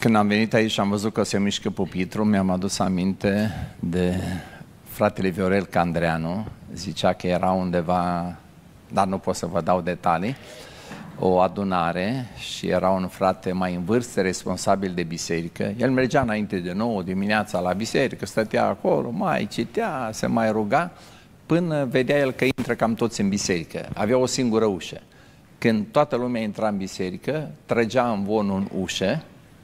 Când am venit aici și am văzut că se mișcă pupitrul, mi-am adus aminte de fratele Viorel Candreanu. Zicea că era undeva, dar nu pot să vă dau detalii, o adunare și era un frate mai în vârstă, responsabil de biserică. El mergea înainte de 9 dimineața la biserică, stătea acolo, mai citea, se mai ruga, până vedea el că intră cam toți în biserică. Avea o singură ușă. Când toată lumea intra în biserică, trăgea în vonul în ușă.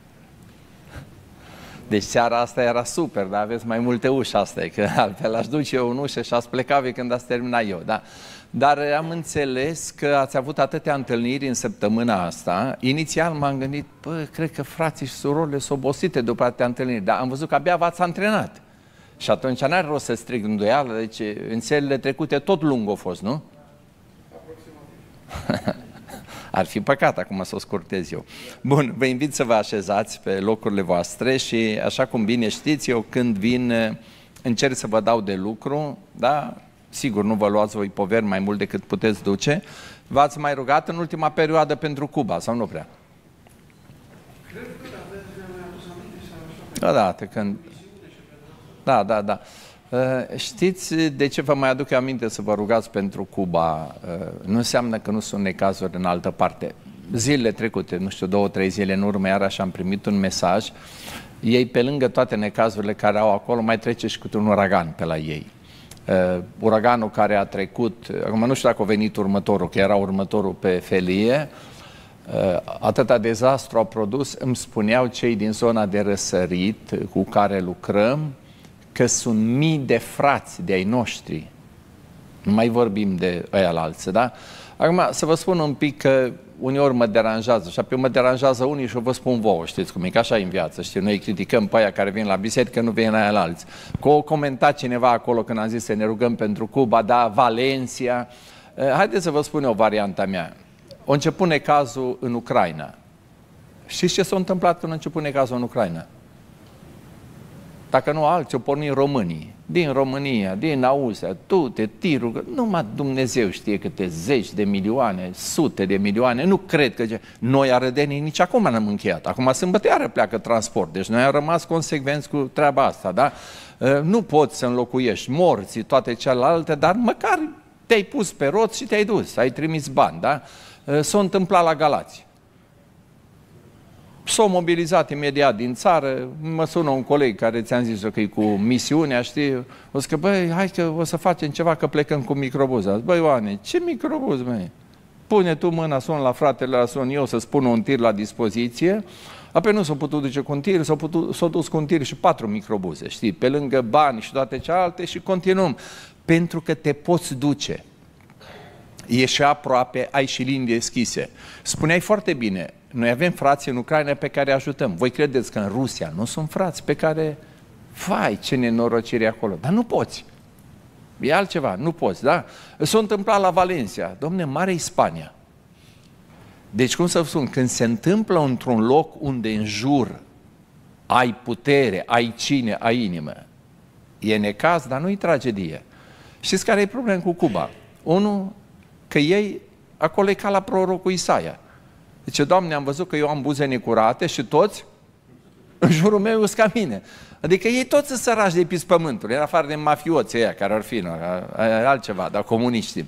Deci seara asta era super, dar aveți mai multe uși, asta e, că altfel aș duce eu în ușă și ați pleca când ați terminat eu, da? Dar am înțeles că ați avut atâtea întâlniri în săptămâna asta. Inițial m-am gândit, bă, cred că frații și surorile sunt obosite după atâtea întâlniri, dar am văzut că abia v-ați antrenat. Și atunci n-are rost să strig îndoială, deci în serile trecute tot lung a fost, nu? Ar fi păcat acum să o scurtez eu. Bun, vă invit să vă așezați pe locurile voastre și așa cum bine știți, eu când vin încerc să vă dau de lucru, da? Sigur, nu vă luați voi poveri mai mult decât puteți duce. V-ați mai rugat în ultima perioadă pentru Cuba sau nu prea? Cred că da, când... Da. Știți de ce vă mai aduc eu aminte să vă rugați pentru Cuba? Nu înseamnă că nu sunt necazuri în altă parte. Zilele trecute, nu știu, 2-3 zile în urmă, iarăși am primit un mesaj. Ei, pe lângă toate necazurile care au acolo, mai trece și câte un uragan pe la ei. Uraganul care a trecut, acum nu știu dacă a venit următorul, că era următorul pe felie, atâta dezastru au produs, îmi spuneau cei din zona de răsărit cu care lucrăm, că sunt mii de frați de ai noștri. Nu mai vorbim de ăia la alții, da? Acum, să vă spun un pic că uneori mă deranjează, și apoi mă deranjează unii și o vă spun vouă, știți cum e, că așa e în viață, știi? Noi criticăm pe aia care vin la biserică, nu vin la aia la alții. Că o comentat cineva acolo când am zis să ne rugăm pentru Cuba, da, Valencia. Haideți să vă spun o varianta mea. A început necazul în Ucraina. Știți ce s-a întâmplat când a început necazul în Ucraina? Dacă nu alții, o porni românii, din România, din Austria, tute, tiruri, numai Dumnezeu știe câte zeci de milioane, sute de milioane, nu cred că... Noi arădenii nici acum n-am încheiat, acum sâmbătă iară pleacă transport, deci noi am rămas consecvenți cu treaba asta, da? Nu poți să înlocuiești morții, toate celelalte, dar măcar te-ai pus pe roți și te-ai dus, ai trimis bani, da? S-a întâmplat la Galați. S-au mobilizat imediat din țară, mă sună un coleg care ți-am zis că e cu misiunea, știi? O zic că, băi, hai că o să facem ceva, că plecăm cu microbuza. Băi, Ioane, ce microbuz, măi? Pune tu mâna, sun la fratele, la sun eu, să-ți pun un tir la dispoziție. Apoi nu s-au putut duce cu un tir, s-au dus cu un tir și 4 microbuze, știi? Pe lângă bani și toate cealaltă și continuăm. Pentru că te poți duce. Ești aproape, ai și linii deschise. Spuneai foarte bine, noi avem frați în Ucraina pe care ajutăm. Voi credeți că în Rusia nu sunt frați pe care... Vai, ce nenorocire acolo. Dar nu poți. E altceva, nu poți, da? S-a întâmplat la Valencia. Dom'le, mare Spania. Deci, cum să vă spun, când se întâmplă într-un loc unde în jur ai putere, ai cine, ai inimă, e necaz, dar nu-i tragedie. Știți care e problema cu Cuba? Unul, că ei, acolo e ca la prorocul Isaia. Zice, Doamne, am văzut că eu am buze necurate și toți în jurul meu sunt ca mine. Adică ei toți sunt sărași de pis pământului, în afară de mafioții ăia care ar fi, altceva, dar comuniștii.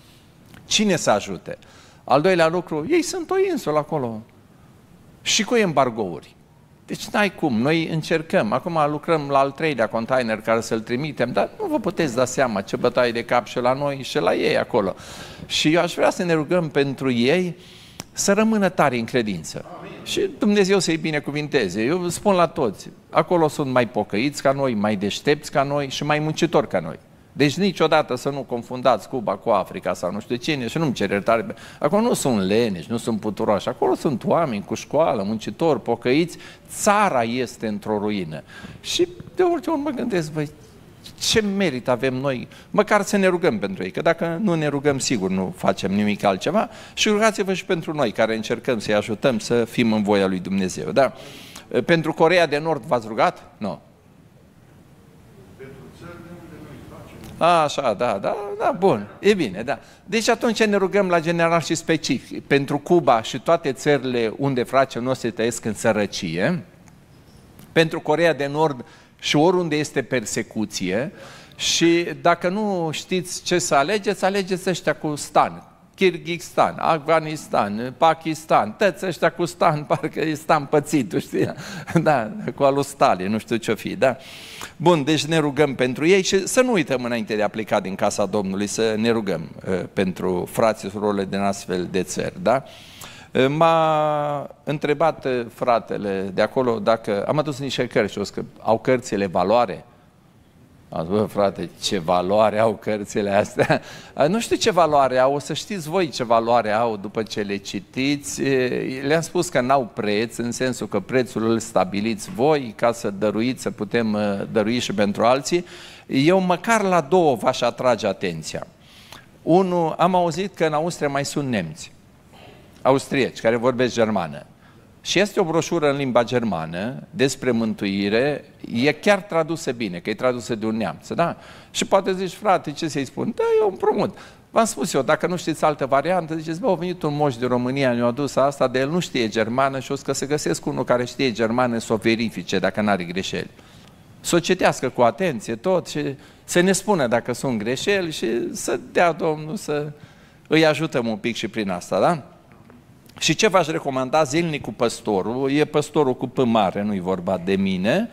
Cine să ajute? Al doilea lucru, ei sunt o insulă acolo și cu embargouri. Deci n-ai cum, noi încercăm, acum lucrăm la al 3-lea container care să-l trimitem, dar nu vă puteți da seama ce bătaie de cap și la noi și la ei acolo. Și eu aș vrea să ne rugăm pentru ei să rămână tari în credință. Și Dumnezeu să-i binecuvinteze. Eu spun la toți, acolo sunt mai pocăiți ca noi, mai deștepți ca noi și mai muncitori ca noi. Deci niciodată să nu confundați Cuba cu Africa sau nu știu cine și nu-mi cer iertare. Acolo nu sunt leneși, nu sunt puturoși, acolo sunt oameni cu școală, muncitori, pocăiți, țara este într-o ruină. Și de orice ori mă gândesc, băi, ce merit avem noi, măcar să ne rugăm pentru ei, că dacă nu ne rugăm, sigur nu facem nimic altceva și rugați-vă și pentru noi, care încercăm să-i ajutăm să fim în voia lui Dumnezeu. Da? Pentru Coreea de Nord v-ați rugat? Nu. Așa, da, bun, e bine, da. Deci atunci ne rugăm la general și specific, pentru Cuba și toate țările unde frații noștri trăiesc în sărăcie, pentru Coreea de Nord și oriunde este persecuție. Și dacă nu știți ce să alegeți, alegeți ăștia cu stan. Kyrgyzstan, Afganistan, Pakistan, toți ăștia cu stan, parcă e stan pățitul, știi? Da, cu alu Stalin, nu știu ce-o fi, da? Bun, deci ne rugăm pentru ei și să nu uităm înainte de a pleca din casa Domnului, să ne rugăm pentru frații și surorile din astfel de țări, da? M-a întrebat fratele de acolo dacă am adus niște cărți și o că au cărțile valoare. Am zis, bă, frate, ce valoare au cărțile astea? Nu știu ce valoare au, o să știți voi ce valoare au după ce le citiți. Le-am spus că n-au preț, în sensul că prețul îl stabiliți voi ca să dăruiți, să putem dărui și pentru alții. Eu măcar la două v-aș atrage atenția. Unu, am auzit că în Austria mai sunt nemți, austrieci, care vorbesc germană. Și este o broșură în limba germană despre mântuire, e chiar tradusă bine, că e tradusă de un neamț, da? Și poate zici, frate, ce să-i spun? Da, eu împrumut. V-am spus eu, dacă nu știți altă variantă, ziceți, bă, a venit un moș din România, ne-a adus asta, de el nu știe germană și o să găsesc unul care știe germană să o verifice dacă n-are greșeli. Să o citească cu atenție tot și să ne spună dacă sunt greșeli și să dea Domnul să îi ajutăm un pic și prin asta, da? Și ce v-aș recomanda zilnic cu păstorul? E păstorul cu P mare, nu-i vorba de mine.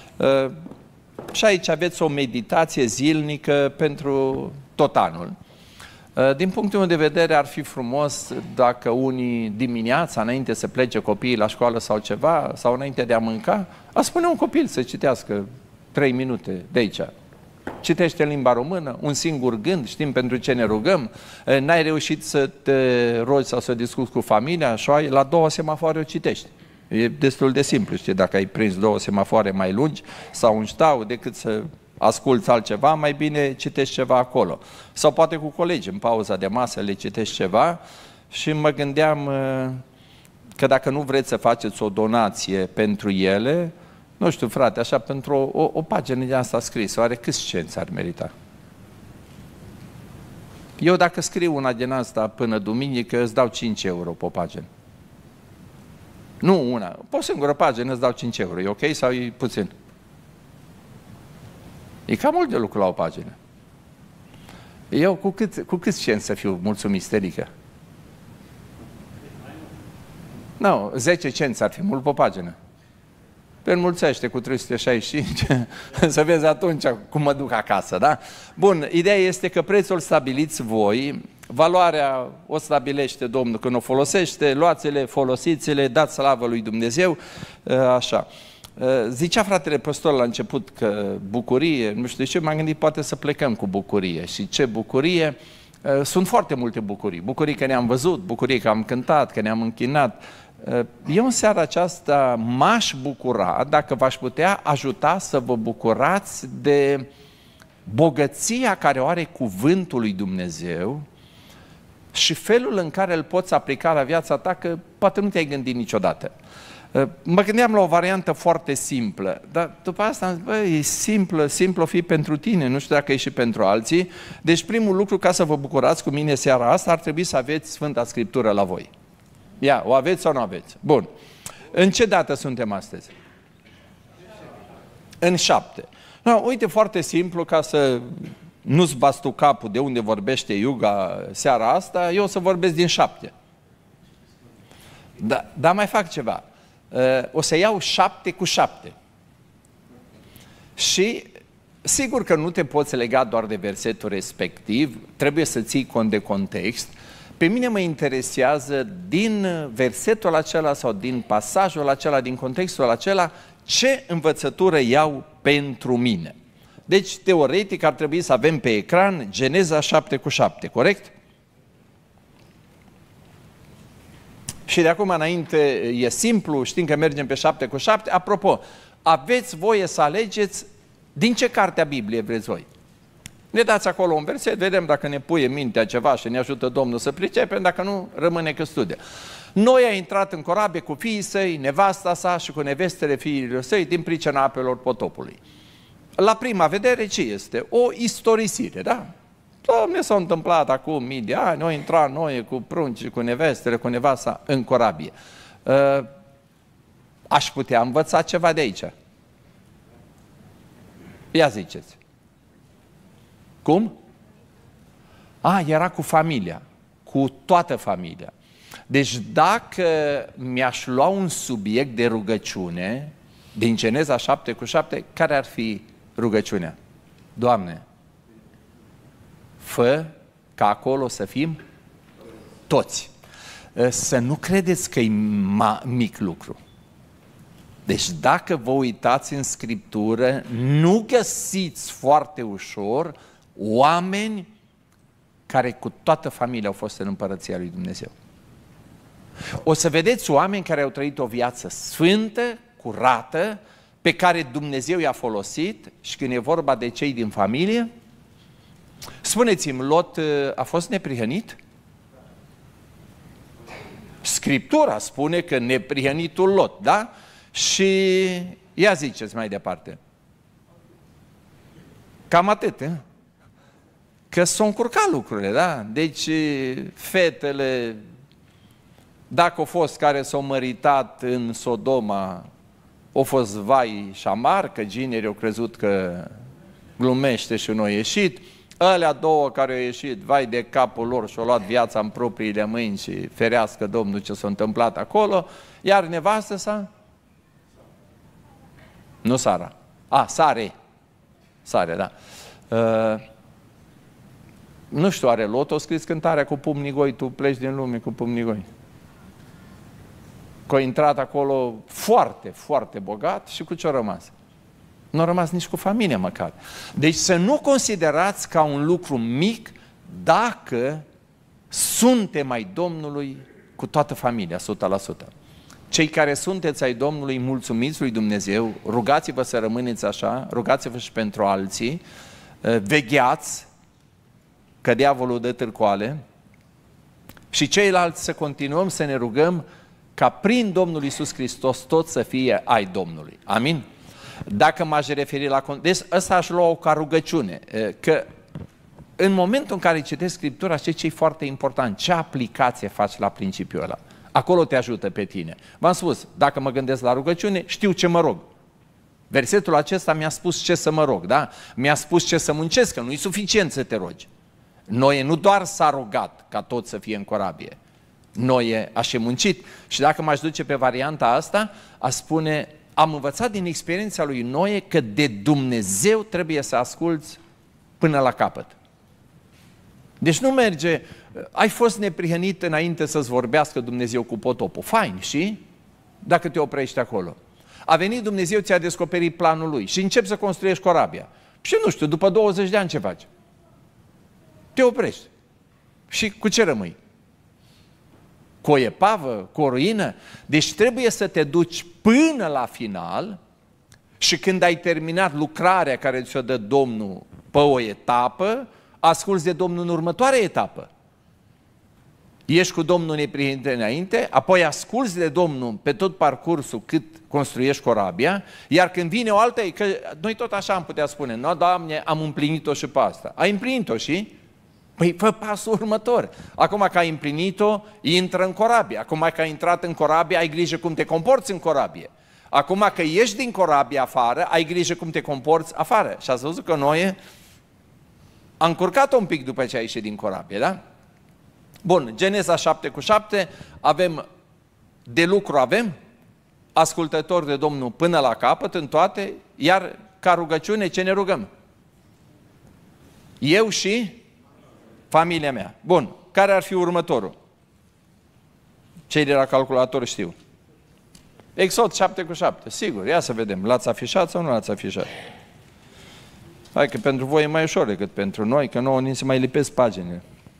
Și aici aveți o meditație zilnică pentru tot anul. Din punctul meu de vedere ar fi frumos dacă unii dimineața, înainte să plece copiii la școală sau ceva, sau înainte de a mânca, a spune un copil să citească 3 minute de aici. Citește în limba română, un singur gând, știm pentru ce ne rugăm, n-ai reușit să te rogi sau să discuți cu familia, așa, la 2 semafoare o citești. E destul de simplu, știi, dacă ai prins 2 semafoare mai lungi sau un ștau, decât să asculți altceva, mai bine citești ceva acolo. Sau poate cu colegi, în pauza de masă le citești ceva și mă gândeam că dacă nu vreți să faceți o donație pentru ele, nu știu, frate, așa, pentru o pagină de asta scrisă, oare câți cenți ar merita? Eu dacă scriu una din asta până duminică, îți dau 5 euro pe o pagină. Nu una, pe o singură pagină îți dau 5 euro, e ok sau e puțin? E cam mult de lucru la o pagină. Eu cu câți cenți să fiu mulțumit, Stelică? Nu, 10 cenți ar fi mult pe o pagină. Pe înmulțește cu 365, să vezi atunci cum mă duc acasă, da? Bun, ideea este că prețul stabiliți voi, valoarea o stabilește Domnul când o folosește, luați-le, folosiți-le, dați slavă lui Dumnezeu, așa. Zicea fratele păstor la început că bucurie, nu știu de ce, m-am gândit poate să plecăm cu bucurie. Și ce bucurie? Sunt foarte multe bucurii. Bucurii că ne-am văzut, bucurii că am cântat, că ne-am închinat. Eu în seara aceasta m-aș bucura dacă v-aș putea ajuta să vă bucurați de bogăția care o are cuvântul lui Dumnezeu și felul în care îl poți aplica la viața ta, că poate nu te-ai gândit niciodată. Mă gândeam la o variantă foarte simplă, dar după asta am zis, bă, e simplă o fi pentru tine, nu știu dacă e și pentru alții. Deci primul lucru, ca să vă bucurați cu mine seara asta, ar trebui să aveți Sfânta Scriptură la voi. Ia, o aveți sau nu aveți? Bun. În ce dată suntem astăzi? În 7. No, uite, foarte simplu, ca să nu-ți bastu capul de unde vorbește Iuga seara asta, eu o să vorbesc din 7. Dar mai fac ceva. O să iau 7 cu 7. Și sigur că nu te poți lega doar de versetul respectiv, trebuie să ții cont de context. Pe mine mă interesează din versetul acela sau din pasajul acela, din contextul acela, ce învățătură iau pentru mine. Deci, teoretic, ar trebui să avem pe ecran Geneza 7 cu 7, corect? Și de acum înainte e simplu, știm că mergem pe 7 cu 7. Apropo, aveți voie să alegeți din ce carte a Bibliei vreți voi. Ne dați acolo un verset, vedem dacă ne puie mintea ceva și ne ajută Domnul să pricepem, dacă nu, rămâne că studia. Noi a intrat în corabie cu fiii săi, nevasta sa și cu nevestele fiilor săi din pricina apelor potopului. La prima vedere ce este? O istorisire, da? Doamne, s-a întâmplat acum mii de ani, au intrat noi cu prunci, cu nevestele, cu nevasta în corabie. Aș putea învăța ceva de aici. Ia ziceți. Cum? Era cu familia, cu toată familia. Deci dacă mi-aș lua un subiect de rugăciune, din Geneza 7:7, care ar fi rugăciunea? Doamne, fă ca acolo să fim toți. Să nu credeți că e mic lucru. Deci dacă vă uitați în Scriptură, nu găsiți foarte ușor oameni care cu toată familia au fost în Împărăția lui Dumnezeu. O să vedeți oameni care au trăit o viață sfântă, curată, pe care Dumnezeu i-a folosit și când e vorba de cei din familie, spuneți-mi, Lot a fost neprihănit? Scriptura spune că neprihănitul Lot, da? Și ia ziceți mai departe. Cam atât, că s-au încurcat lucrurile, da? Deci fetele, dacă au fost care s-au măritat în Sodoma, au fost vai și amar, că ginerii au crezut că glumește și nu a ieșit. Alea două care au ieșit, vai de capul lor și au luat viața în propriile mâini și ferească Domnul ce s-a întâmplat acolo. Iar nevastă sa? Nu Sara. Sare, da. Nu știu, are Lot, o scris cântarea cu pumnii goi, tu pleci din lume cu pumnii goi. Că a intrat acolo foarte, foarte bogat și cu ce-a rămas? Nu a rămas nici cu familia măcar. Deci să nu considerați ca un lucru mic dacă suntem ai Domnului cu toată familia, 100%. Cei care sunteți ai Domnului, mulțumiți lui Dumnezeu, rugați-vă să rămâneți așa, rugați-vă și pentru alții, vegheați, că diavolul dă târcoale, și ceilalți să continuăm să ne rugăm ca prin Domnul Iisus Hristos tot să fie ai Domnului. Amin? Dacă m-aș referi la... Deci ăsta aș lua ca rugăciune, că în momentul în care citești Scriptura, știi ce e foarte important? Ce aplicație faci la principiul ăla? Acolo te ajută pe tine. V-am spus, dacă mă gândesc la rugăciune, știu ce mă rog. Versetul acesta mi-a spus ce să mă rog, da? Mi-a spus ce să muncesc, că nu e suficient să te rogi. Noe nu doar s-a rugat ca tot să fie în corabie. Noe a și muncit. Și dacă m-aș duce pe varianta asta, aș spune, am învățat din experiența lui Noe că de Dumnezeu trebuie să asculți până la capăt. Deci nu merge, ai fost neprihănit înainte să-ți vorbească Dumnezeu cu potopul. Fain, și? Dacă te oprești acolo. A venit Dumnezeu, ți-a descoperit planul lui și începi să construiești corabia. Și nu știu, după 20 de ani ce faci? Te oprești. Și cu ce rămâi? Cu o epavă? Cu o ruină? Deci trebuie să te duci până la final și când ai terminat lucrarea care ți-o dă Domnul pe o etapă, asculți de Domnul în următoarea etapă. Ești cu Domnul neprihănit înainte, apoi asculți de Domnul pe tot parcursul cât construiești corabia, iar când vine o altă, că noi tot așa am putea spune, no, Doamne, am împlinit-o și pe asta. Ai împlinit-o și? Păi fă pasul următor. Acum că ai împlinit-o, intră în corabie. Acum că ai intrat în corabie, ai grijă cum te comporți în corabie. Acum că ieși din corabie afară, ai grijă cum te comporți afară. Și ați văzut că Noe a încurcat-o un pic după ce a ieșit din corabie, da? Bun, Geneza 7:7, avem de lucru, avem ascultători de Domnul până la capăt în toate, iar ca rugăciune ce ne rugăm? Eu și familia mea. Bun, care ar fi următorul? Cei de la calculator știu. Exod 7:7, sigur, ia să vedem, l-ați afișat sau nu l-ați afișat? Hai că pentru voi e mai ușor decât pentru noi, că nouă ni se mai lipesc paginile.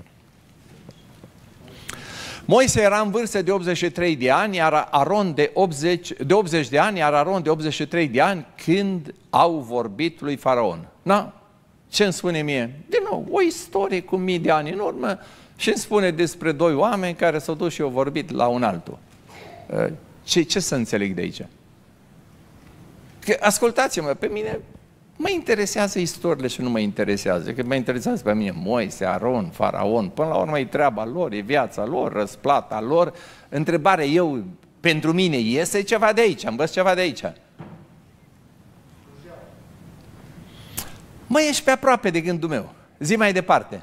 Moise era în vârstă de 83 de ani, iar Aron de 80 de ani, iar Aron de 83 de ani, când au vorbit lui Faraon. Na? Ce îmi spune mie? Din nou, o istorie cu mii de ani în urmă și îmi spune despre doi oameni care s-au dus și au vorbit la un altul. Ce să înțeleg de aici? Că, ascultați-mă, pe mine mă interesează istoriile și nu mă interesează. Că mă interesează pe mine Moise, Aron, Faraon. Până la urmă e treaba lor, e viața lor, răsplata lor. Întrebare, pentru mine iese ceva de aici, învăț ceva de aici. Mă, ești pe aproape de gândul meu. Zi mai departe.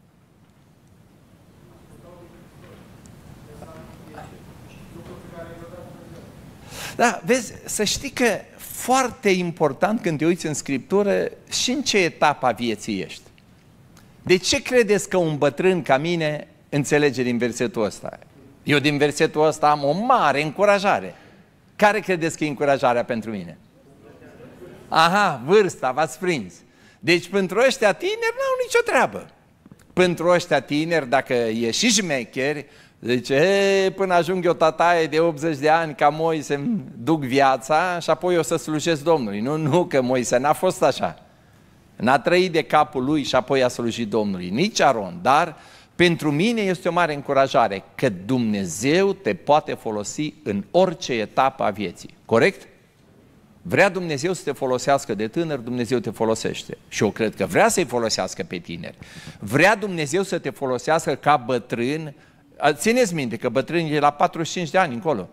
Da, vezi, să știi că foarte important când te uiți în Scriptură și în ce etapă a vieții ești. De ce credeți că un bătrân ca mine înțelege din versetul ăsta? Eu din versetul ăsta am o mare încurajare. Care credeți că e încurajarea pentru mine? Aha, vârsta, v-ați prins. Deci pentru ăștia tineri n-au nicio treabă. Pentru ăștia tineri, dacă e și șmecheri, zice, până ajung eu tataie de 80 de ani, ca Moise îmi duc viața și apoi o să slujesc Domnului. Nu, că Moise n-a fost așa. N-a trăit de capul lui și apoi a slujit Domnului. Nici Aron, dar pentru mine este o mare încurajare că Dumnezeu te poate folosi în orice etapă a vieții. Corect? Vrea Dumnezeu să te folosească de tânăr, Dumnezeu te folosește. Și eu cred că vrea să-i folosească pe tineri. Vrea Dumnezeu să te folosească ca bătrân. Țineți minte că bătrânii e la 45 de ani încolo.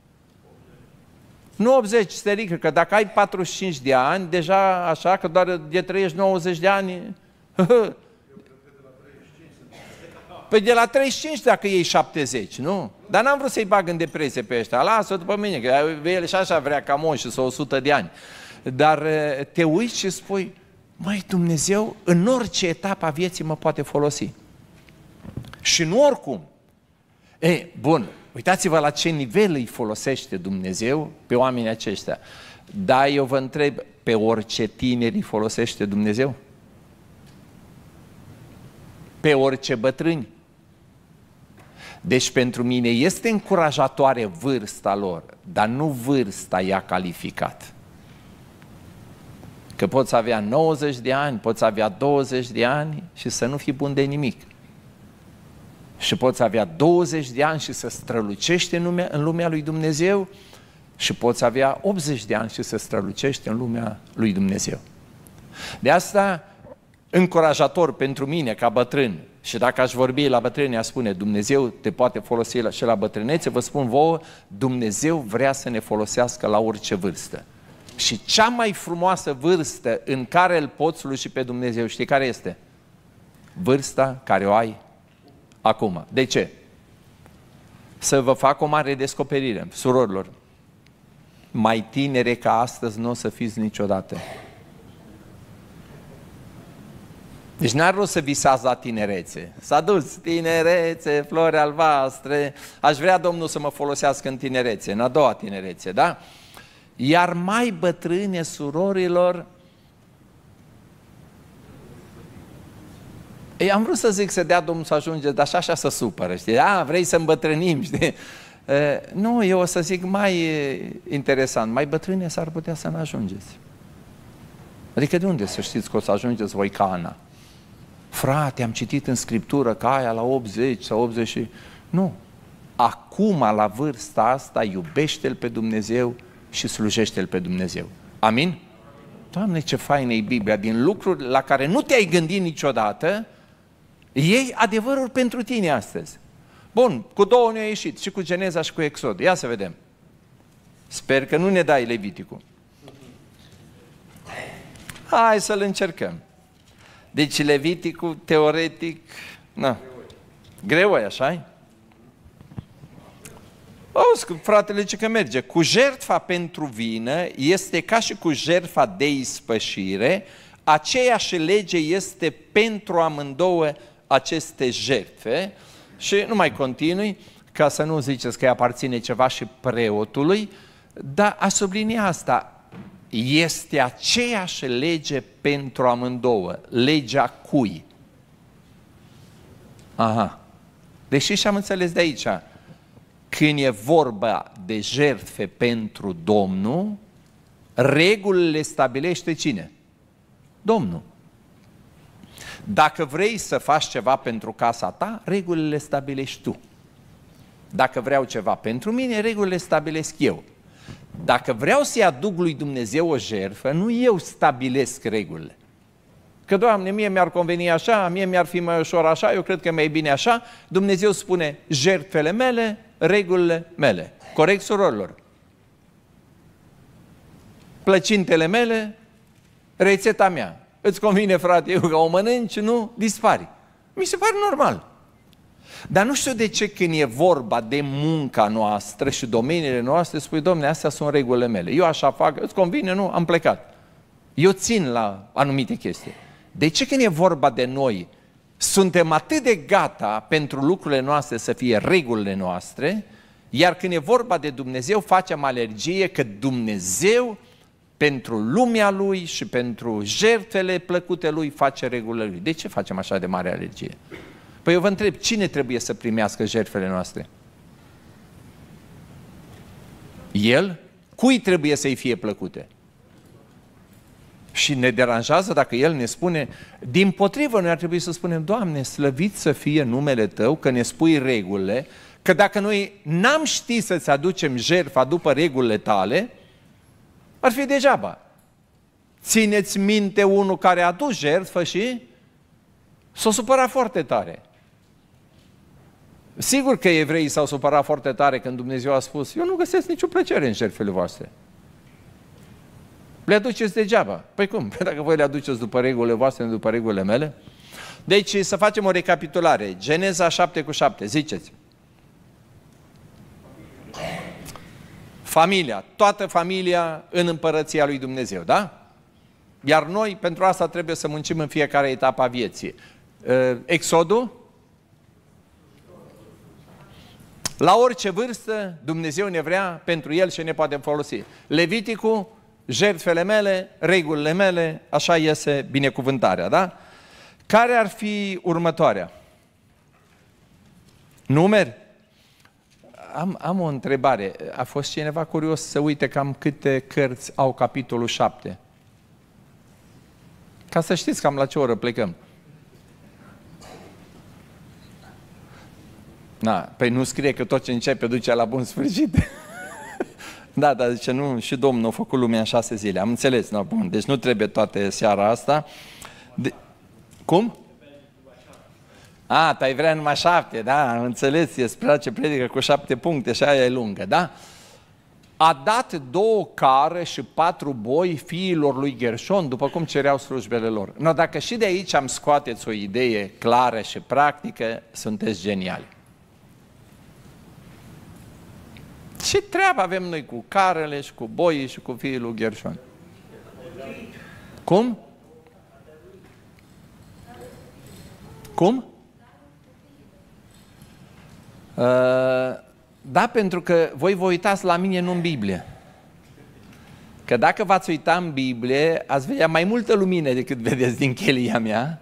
Nu 80, sterică, că dacă ai 45 de ani, deja așa, că doar de trăiești 90 de ani, păi de la 35 dacă iei 70, nu? Dar n-am vrut să-i bag în depresie pe ăștia, lasă-o după mine, că el și așa vrea ca moș și sau 100 de ani. Dar te uiți și spui, măi, Dumnezeu în orice etapă a vieții mă poate folosi. Și nu oricum. Ei, bun, uitați-vă la ce nivel îi folosește Dumnezeu pe oamenii aceștia. Dar eu vă întreb, pe orice tineri îi folosește Dumnezeu? Pe orice bătrâni? Deci pentru mine este încurajatoare vârsta lor, dar nu vârsta i-a calificat. Că poți avea 90 de ani, poți avea 20 de ani și să nu fii bun de nimic. Și poți avea 20 de ani și să strălucești în lumea lui Dumnezeu și poți avea 80 de ani și să strălucești în lumea lui Dumnezeu. De asta, încurajator pentru mine ca bătrân, și dacă aș vorbi la bătrâni, aș spune Dumnezeu te poate folosi și la bătrânețe, vă spun vouă, Dumnezeu vrea să ne folosească la orice vârstă. Și cea mai frumoasă vârstă în care îl poți sluji pe Dumnezeu, știi care este? Vârsta care o ai acum. De ce? Să vă fac o mare descoperire, surorilor. Mai tinere ca astăzi nu o să fiți niciodată. Deci n-ar rost să visați la tinerețe. S-a dus tinerețe, flori albastre, aș vrea Domnul să mă folosească în tinerețe, în a doua tinerețe, da? Iar mai bătrâne, surorilor, am vrut să zic să dea Domnul să ajungeți, dar și așa să supără, știi? Vrei să îmbătrânim, știi? Nu, eu o să zic mai interesant, mai bătrâne s-ar putea să nu ajungeți. Adică de unde să știți că o să ajungeți voi ca Ana? Frate, am citit în Scriptură că aia la 80 sau 80 Nu. Acum, la vârsta asta, iubește-L pe Dumnezeu și slujește-L pe Dumnezeu. Amin? Doamne, ce faină e Biblia, din lucruri la care nu te-ai gândit niciodată, iei adevărul pentru tine astăzi. Bun, cu două ne-a ieșit, și cu Geneza și cu Exod. Ia să vedem. Sper că nu ne dai Leviticul. Hai să-l încercăm. Deci Leviticul, teoretic, greu e, așa-i? Auzi, fratele zice că merge. Cu jertfa pentru vină este ca și cu jertfa de ispășire, aceeași lege este pentru amândouă aceste jertfe. Și nu mai continui, ca să nu ziceți că îi aparține ceva și preotului, dar a sublinia asta. Este aceeași lege pentru amândouă. Legea cui? Aha. Deși și-am înțeles de aici, când e vorba de jertfe pentru Domnul, regulile stabilește cine? Domnul. Dacă vrei să faci ceva pentru casa ta, regulile stabilești tu. Dacă vreau ceva pentru mine, regulile stabilesc eu. Dacă vreau să-i aduc lui Dumnezeu o jertfă, nu eu stabilesc regulile. Că, Doamne, mie mi-ar conveni așa, mie mi-ar fi mai ușor așa, eu cred că mai bine așa. Dumnezeu spune, jertfele mele, regulile mele. Corect, surorilor? Plăcintele mele, rețeta mea. Îți convine, frate, eu că o mănânci, nu? Dispari. Mi se pare normal. Dar nu știu de ce când e vorba de munca noastră și domeniile noastre, spui, Dom'le, astea sunt regulile mele. Eu așa fac, îți convine, nu? Am plecat. Eu țin la anumite chestii. De ce când e vorba de noi, suntem atât de gata pentru lucrurile noastre să fie regulile noastre, iar când e vorba de Dumnezeu, facem alergie că Dumnezeu, pentru lumea Lui și pentru jertfele plăcute Lui, face regulile Lui. De ce facem așa de mare alergie? Păi eu vă întreb, cine trebuie să primească jertfele noastre? El? Cui trebuie să-i fie plăcute? Și ne deranjează dacă El ne spune, dimpotrivă, noi ar trebui să spunem, Doamne, slăvit să fie numele Tău, că ne spui regulile, că dacă noi n-am ști să-ți aducem jertfa după regulile Tale, ar fi degeaba. Țineți minte unul care a adus jertfă și s-a supărat foarte tare. Sigur că evreii s-au supărat foarte tare când Dumnezeu a spus, eu nu găsesc nicio plăcere în jertfele voastre. Le aduceți degeaba. Păi cum? Dacă voi le aduceți după regulile voastre, nu după regulile mele? Deci să facem o recapitulare. Geneza 7:7, ziceți. Familia, toată familia în împărăția lui Dumnezeu, da? Iar noi pentru asta trebuie să muncim în fiecare etapă a vieții. Exodul? La orice vârstă, Dumnezeu ne vrea pentru El și ne poate folosi. Leviticul, jertfele mele, regulile mele, așa iese binecuvântarea, da? Care ar fi următoarea? Numeri? Am o întrebare. A fost cineva curios să uite cam câte cărți au capitolul 7? Ca să știți cam la ce oră plecăm. Na, păi nu scrie că tot ce începe duce la bun sfârșit. Da, dar zice, nu, și Domnul a făcut lumea în 6 zile. Am înțeles, no, bun. Deci nu trebuie toate seara asta. Cum? A, tu ai vrea numai 7, da, am înțeles, îți place predică cu 7 puncte și aia e lungă, da? A dat 2 care și 4 boi fiilor lui Gershon, după cum cereau slujbele lor. No, dacă și de aici am scoateți o idee clară și practică, sunteți geniali. Ce treabă avem noi cu carele și cu boii și cu fiii lui Gershon? Cum? Cum? Da, pentru că voi vă uitați la mine, nu în Biblie. Că dacă v-ați uita în Biblie, ați vedea mai multă lumină decât vedeți din chelia mea.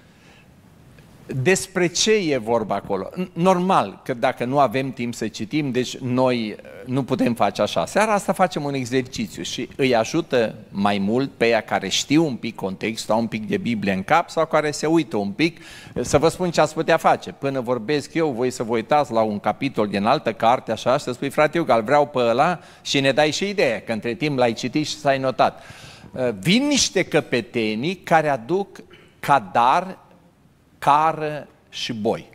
Despre ce e vorba acolo? Normal că dacă nu avem timp să citim, deci noi nu putem face așa. Seara asta facem un exercițiu și îi ajută mai mult pe ea care știu un pic contextul, au un pic de Biblie în cap sau care se uită un pic, să vă spun ce ați putea face. Până vorbesc eu, voi să vă uitați la un capitol din altă carte, așa, și să spui, frate, eu că vreau pe ăla și ne dai și ideea, că între timp l-ai citit și s-ai notat. Vin niște căpetenii care aduc ca dar cară și boi.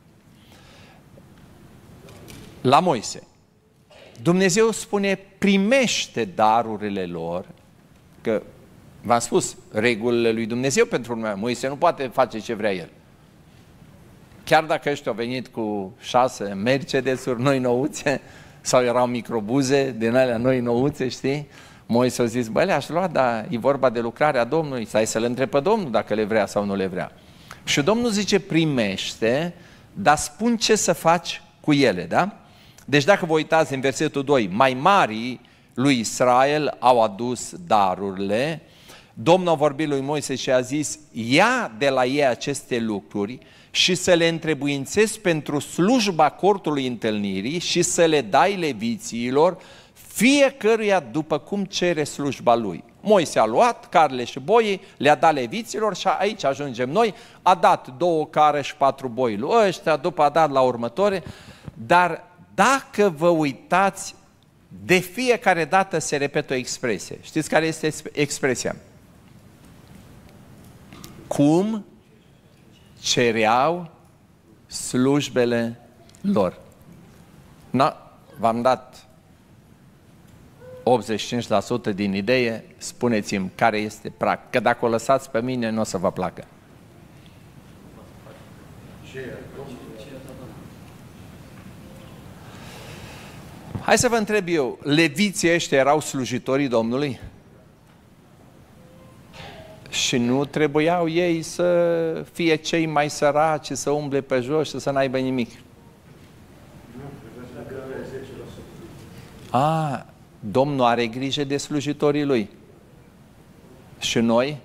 La Moise. Dumnezeu spune, primește darurile lor, că v-am spus, regulile lui Dumnezeu pentru noi. Moise nu poate face ce vrea el. Chiar dacă ăștia au venit cu 6 Mercedes-uri noi nouțe, sau erau microbuze din alea noi nouțe, știi? Moise a zis, bă, le-aș lua, dar e vorba de lucrarea Domnului, stai să le întreb pe Domnul dacă le vrea sau nu le vrea. Și Domnul zice, primește, dar spun ce să faci cu ele, da? Deci dacă vă uitați în versetul 2, mai marii lui Israel au adus darurile, Domnul a vorbit lui Moise și a zis, ia de la ei aceste lucruri și să le întrebuințezi pentru slujba cortului întâlnirii și să le dai leviților, fiecăruia după cum cere slujba lui. Moise a luat carele și boii, le-a dat leviților și aici ajungem noi, a dat 2 care și 4 boi lui ăștia, după a dat la următoare, dar dacă vă uitați, de fiecare dată se repetă o expresie. Știți care este expresia? Cum cereau slujbele lor. V-am dat 85% din idee, spuneți-mi care este prag. Că dacă o lăsați pe mine, nu o să vă placă. Hai să vă întreb eu, leviții ăștia erau slujitorii Domnului? Și nu trebuiau ei să fie cei mai săraci, să umble pe jos și să n-aibă nimic? Domnul are grijă de slujitorii Lui. Și noi?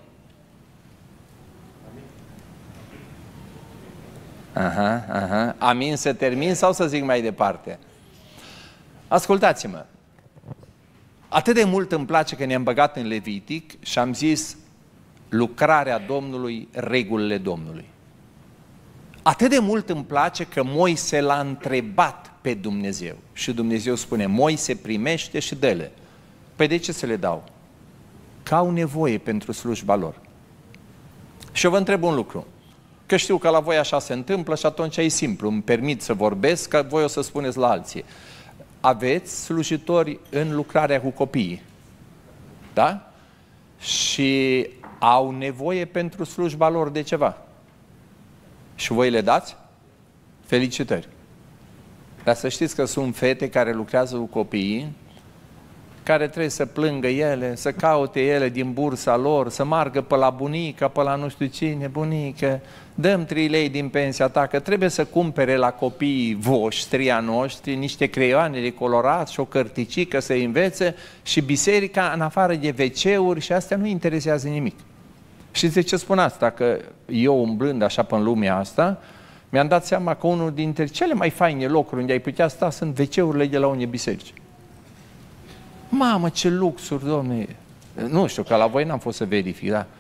Amin, să termin sau să zic mai departe? Ascultați-mă. Atât de mult îmi place că ne-am băgat în Levitic și am zis lucrarea Domnului, regulile Domnului. Atât de mult îmi place că Moise l-a întrebat pe Dumnezeu. Și Dumnezeu spune, Moise primește și dă-le. Păi de ce să le dau? Că au nevoie pentru slujba lor. Și eu vă întreb un lucru. Că știu că la voi așa se întâmplă și atunci e simplu. Îmi permit să vorbesc, că voi o să spuneți la alții. Aveți slujitori în lucrarea cu copiii. Da? Și au nevoie pentru slujba lor de ceva. Și voi le dați? Felicitări! Dar să știți că sunt fete care lucrează cu copiii, care trebuie să plângă ele, să caute ele din bursa lor, să margă pe la bunica, pe la nu știu cine, bunică, dăm 3 lei din pensia ta, că trebuie să cumpere la copiii voștri, a noștri, niște creioane de colorat și o cărticică să învețe și biserica în afară de WC-uri și astea nu interesează nimic. Știți de ce spun asta? Că eu, umblând așa pe lumea asta, mi-am dat seama că unul dintre cele mai faine locuri unde ai putea sta sunt WC-urile de la unii biserici. Mamă, ce luxuri, Doamne! Nu știu, că la voi n-am fost să verific, da?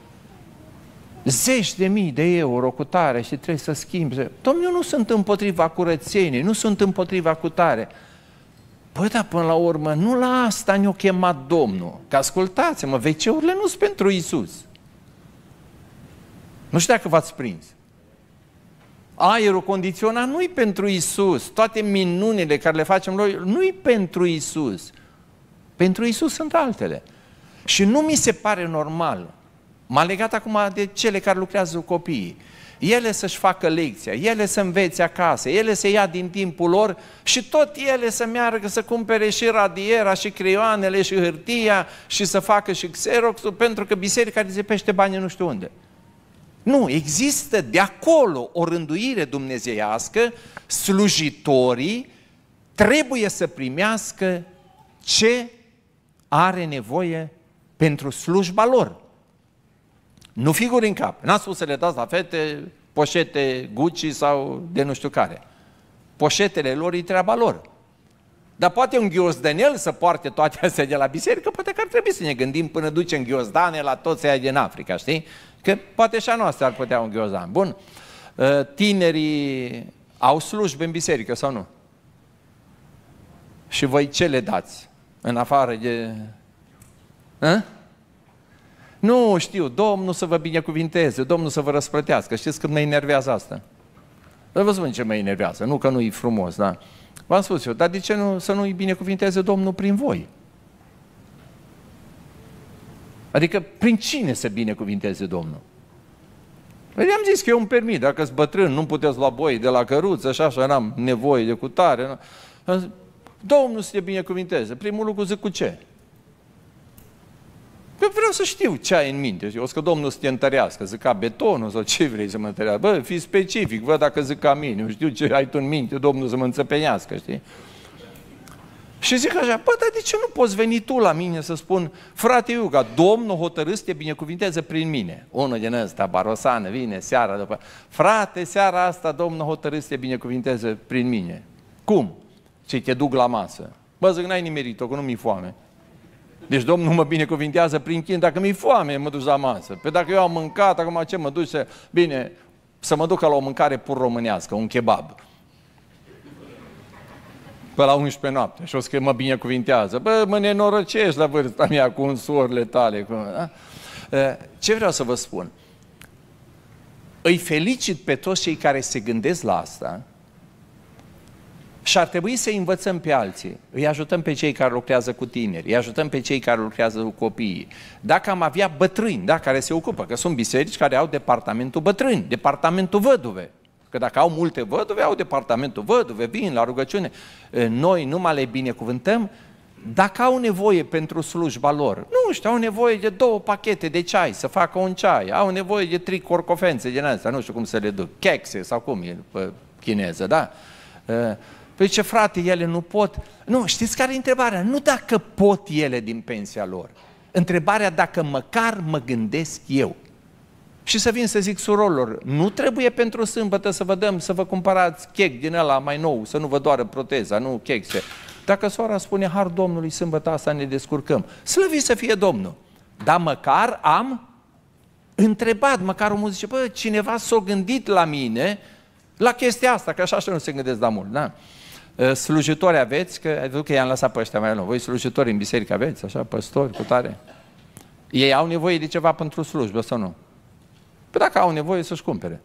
10.000 de euro cu tare și trebuie să schimbi. Dom'le, eu nu sunt împotriva curățeniei, nu sunt împotriva cu tare. Păi, dar până la urmă, nu la asta ne-a chemat Domnul. Că ascultați-mă, WC-urile nu sunt pentru Iisus. Nu știu dacă v-ați prins. Aerul condiționat nu-i pentru Iisus. Toate minunile care le facem noi, nu-i pentru Iisus. Pentru Iisus sunt altele. Și nu mi se pare normal. M-a legat acum de cele care lucrează cu copiii. Ele să-și facă lecția, ele să învețe acasă, ele să ia din timpul lor și tot ele să meargă să cumpere și radiera, și creioanele, și hârtia, și să facă și Xerox-ul, pentru că biserica rizepește bani nu știu unde. Nu, există de acolo o rânduire dumnezeiască, slujitorii trebuie să primească ce are nevoie pentru slujba lor. Nu figuri în cap. N-ați spus să le dați la fete poșete Gucci sau de nu știu care. Poșetele lor e treaba lor. Dar poate un ghiozdanel să poarte toate astea de la biserică, poate că ar trebui să ne gândim până ducem ghiozdane la toți aia din Africa, știi? Că poate și a noastră ar putea un ghiozdan. Bun. Tinerii au slujbe în biserică sau nu? Și voi ce le dați? În afară de... Nu știu, Domnul să vă binecuvinteze, Domnul să vă răsplătească. Știți cât mă enervează asta? Vă spun ce mă enervează, nu că nu-i frumos, da? V-am spus eu, dar de ce nu, să nu-i binecuvinteze Domnul prin voi? Adică prin cine să binecuvinteze Domnul? Păi am zis că eu îmi permit, dacă-s bătrân, nu puteți lua boi de la căruță și așa, n-am nevoie de cutare. Domnul să te binecuvinteze. Primul lucru zic cu ce? Că vreau să știu ce ai în minte. Eu zic că Domnul să te întărească, zic ca betonul sau ce vrei să mă întărească. Bă, fii specific, văd dacă zic ca mine. Eu știu ce ai tu în minte, Domnul să mă înțepenească, știi? Și zic așa, bă, dar de ce nu poți veni tu la mine să spun, frate Iuga, Domnul hotărâs să te binecuvinteze prin mine. Unul din ăsta, barosană, vine seara după, frate, seara asta Domnul hotărâs să te binecuvinteze prin mine. Cum? Și te duc la masă. Bă, zic, n-ai nimerit-o, că nu mi-e foame. Deci Domnul mă binecuvintează prin chin, dacă mi-e foame, mă duci la masă. Pe dacă eu am mâncat, acum ce mă duci? Bine, să mă duc la o mâncare pur românească, un kebab. Pe la 11 noapte și o să mă binecuvintează. Bă, mă nenorăcești la vârsta mea cu însurile tale. Da? Ce vreau să vă spun? Îi felicit pe toți cei care se gândesc la asta, Și ar trebui să învățăm pe alții. Îi ajutăm pe cei care lucrează cu tineri, îi ajutăm pe cei care lucrează cu copiii. Dacă am avea bătrâni, da, care se ocupă, că sunt biserici care au departamentul bătrâni, departamentul văduve. Că dacă au multe văduve, au departamentul văduve, vin la rugăciune. Noi numai le binecuvântăm dacă au nevoie pentru slujba lor. Nu știu, au nevoie de 2 pachete de ceai, să facă un ceai, au nevoie de 3 corcofențe din astea, nu știu cum să le duc, chexe sau cum e pe chineză, da? Păi ce frate, ele nu pot? Nu, știți care e întrebarea? Nu dacă pot ele din pensia lor. Întrebarea dacă măcar mă gândesc eu. Și să vin să zic surorilor, nu trebuie pentru sâmbătă să vă dăm, să vă cumpărați chec din ăla mai nou, să nu vă doară proteza, nu chexe. Dacă sora spune, har Domnului, sâmbătă asta ne descurcăm, slăvit să fie Domnul. Dar măcar am întrebat, măcar omul zice, bă, cineva s-a gândit la mine, la chestia asta, că așa nu se gândesc la mult, da? Slujitori aveți, că ai văzut că i-am lăsat pe ăștia mai nou, voi slujitori în biserică aveți, așa, păstori, cu tare? Ei au nevoie de ceva pentru slujbă sau nu? Păi dacă au nevoie să-și cumpere.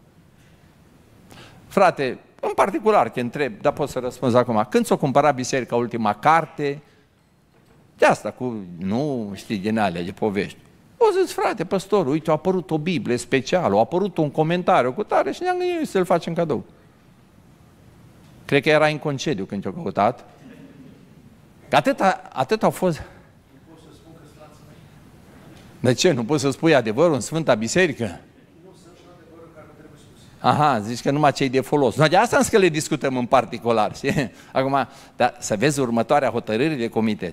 Frate, în particular te întreb, dar pot să răspunzi acum, când s-o cumpărat biserica ultima carte, de asta cu, nu știi, din alea de povești. O zis, frate, păstorul, uite, a apărut o Biblie specială, a apărut un comentariu cu tare și ne-am gândit să-l facem cadou. Cred că era în concediu când te-a căutat. Că atât au fost. De ce? Nu poți să spui adevărul în Sfânta Biserică? Aha, zici că numai cei de folos. Noi de asta însă că le discutăm în particular. Știi? Acum, dar să vezi următoarea hotărâre de comitet.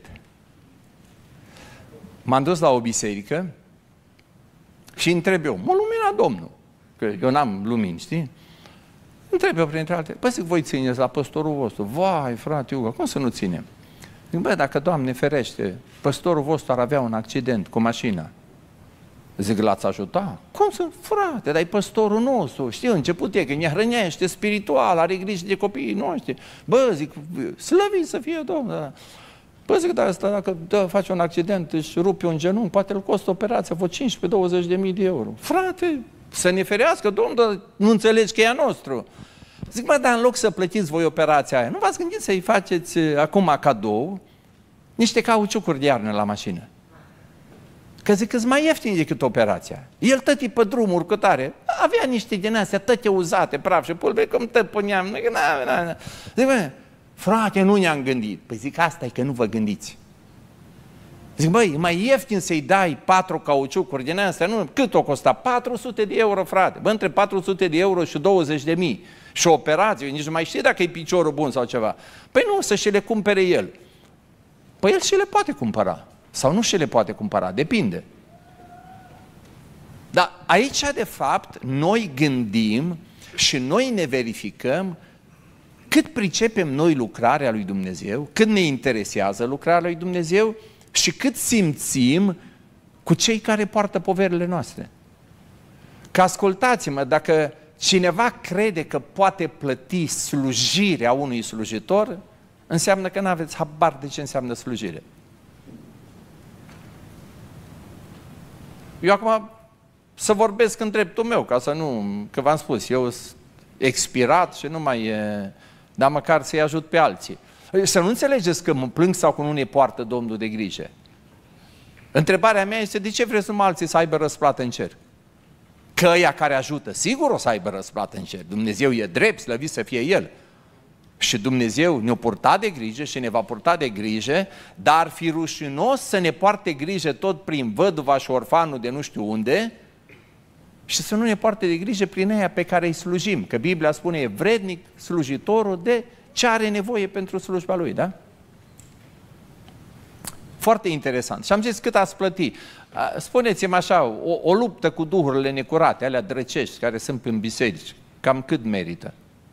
M-am dus la o biserică și întreb eu, mă lumina Domnul, că eu n-am lumini, știi? Întreb eu printre alte, păi zic, voi țineți la păstorul vostru. Vai, frate Ugo, cum să nu ținem? Zic, bă, dacă Doamne ferește, păstorul vostru ar avea un accident cu mașina, zic, l-ați ajuta? Cum să, frate, dar e păstorul nostru, știi, început e că ne hrănește spiritual, are grijă de copiii noștri. Bă, zic, slăvit să fie Domnul. Bă, zic, dar asta, dacă face un accident, își rupe un genunchi, poate îl costă operația, vreo 15-20 de mii de euro. Frate, să ne ferească, Domnul, dar nu înțelegi că e a nostru. Zic, mă, dar în loc să plătiți voi operația aia, nu v-ați gândit să-i faceți acum cadou niște cauciucuri de iarnă la mașină? Că zic că-s mai ieftin decât operația. El tătii pe drumuri cât are, avea niște din astea tăte uzate, praf și pulbere, cum tăpâneam. Zic, bă, frate, nu ne-am gândit. Păi zic, asta e că nu vă gândiți. Zic, băi, e mai ieftin să-i dai 4 cauciucuri din astea, nu? Cât o costa? 400 de euro, frate. Bă, între 400 de euro și 20.000. Și o operație, nici nu mai știi dacă e piciorul bun sau ceva. Păi nu, să și le cumpere el. Păi el și le poate cumpăra. Sau nu și le poate cumpăra, depinde. Dar aici, de fapt, noi gândim și noi ne verificăm cât pricepem noi lucrarea lui Dumnezeu, cât ne interesează lucrarea lui Dumnezeu și cât simțim cu cei care poartă poverile noastre. Că ascultați-mă, dacă cineva crede că poate plăti slujirea unui slujitor, înseamnă că nu aveți habar de ce înseamnă slujire. Eu acum să vorbesc în dreptul meu, ca să nu, că v-am spus, eu sunt expirat și nu mai e, dar măcar să-i ajut pe alții. Să nu înțelegeți că mă plâng sau că nu ne poartă Domnul de grijă. Întrebarea mea este, de ce vreți numai alții să aibă răsplată în cer? Că ăia care ajută, sigur o să aibă răsplată în cer. Dumnezeu e drept, slăvit să fie El. Și Dumnezeu ne-a purtat de grijă și ne va purta de grijă, dar ar fi rușinos să ne poarte grijă tot prin văduva și orfanul de nu știu unde și să nu ne poarte de grijă prin aia pe care îi slujim. Că Biblia spune, e vrednic slujitorul de ce are nevoie pentru slujba lui, da? Foarte interesant. Și am zis, cât ați plăti? Spuneți-mi așa, o luptă cu duhurile necurate, alea drăcești, care sunt în biserici, cam cât merită?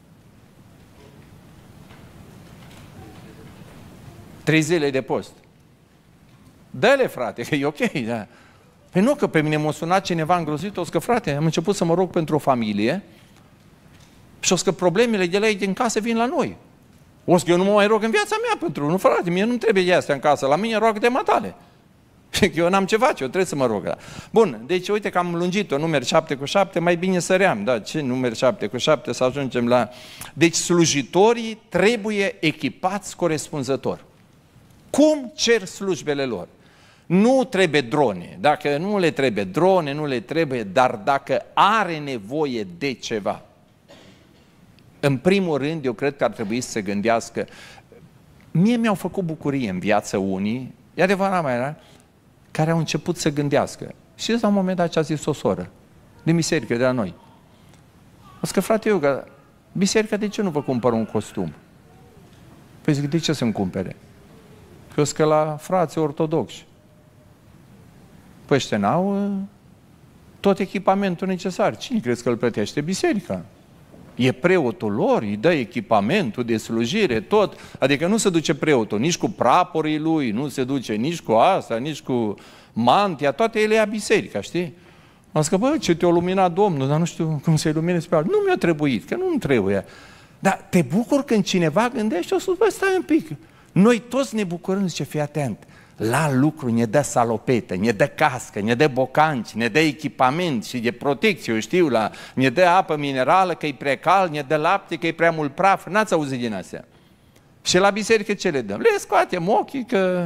3 zile de post. Dă-le, frate, că e ok, da. Păi nu, că pe mine m-a sunat cineva îngrozit, o să că, frate, am început să mă rog pentru o familie și o să că problemele de la ei din casă vin la noi. O să că eu nu mă mai rog în viața mea pentru, nu, frate, mie nu-mi trebuie de astea în casă, la mine roagă de matale. Eu n-am ce face, eu trebuie să mă rog. Bun, deci uite că am lungit-o, numeri 7:7, mai bine săream. Da, ce numeri 7:7 să ajungem la... Deci slujitorii trebuie echipați corespunzător. Cum cer slujbele lor? Nu trebuie drone. Dacă nu le trebuie drone, nu le trebuie, dar dacă are nevoie de ceva, în primul rând, eu cred că ar trebui să se gândească. Mie mi-au făcut bucurie în viață unii, e adevărat mai era, care au început să gândească. Și la un moment dat ce a zis o soră din biserică de la noi. O zic că, frate, eu, că biserica, de ce nu vă cumpăr un costum? Păi zic, de ce să-mi cumpere? Că eu zic că la frații ortodoxi. Păi ăștia n-au tot echipamentul necesar. Cine crezi că îl plătește? Biserica. E preotul lor, îi dă echipamentul de slujire, tot. Adică nu se duce preotul nici cu praporii lui, nu se duce nici cu asta, nici cu mantia, toate ele ia biserica, știi? Am zis că, bă, ce te-a luminat Domnul, dar nu știu cum să-i luminezi pe altul. Nu mi-a trebuit, că nu-mi trebuie. Dar te bucur când cineva gândește, o să bă, stai un pic. Noi toți ne bucurăm, zice, fii atent. La lucru ne dă salopetă, ne dă cască, ne dă bocanci, ne dă echipament și de protecție, eu știu, ne dă apă minerală că e prea cald, ne dă lapte că e prea mult praf, n-ați auzit din astea. Și la biserică ce le dăm? Le scoatem ochii că...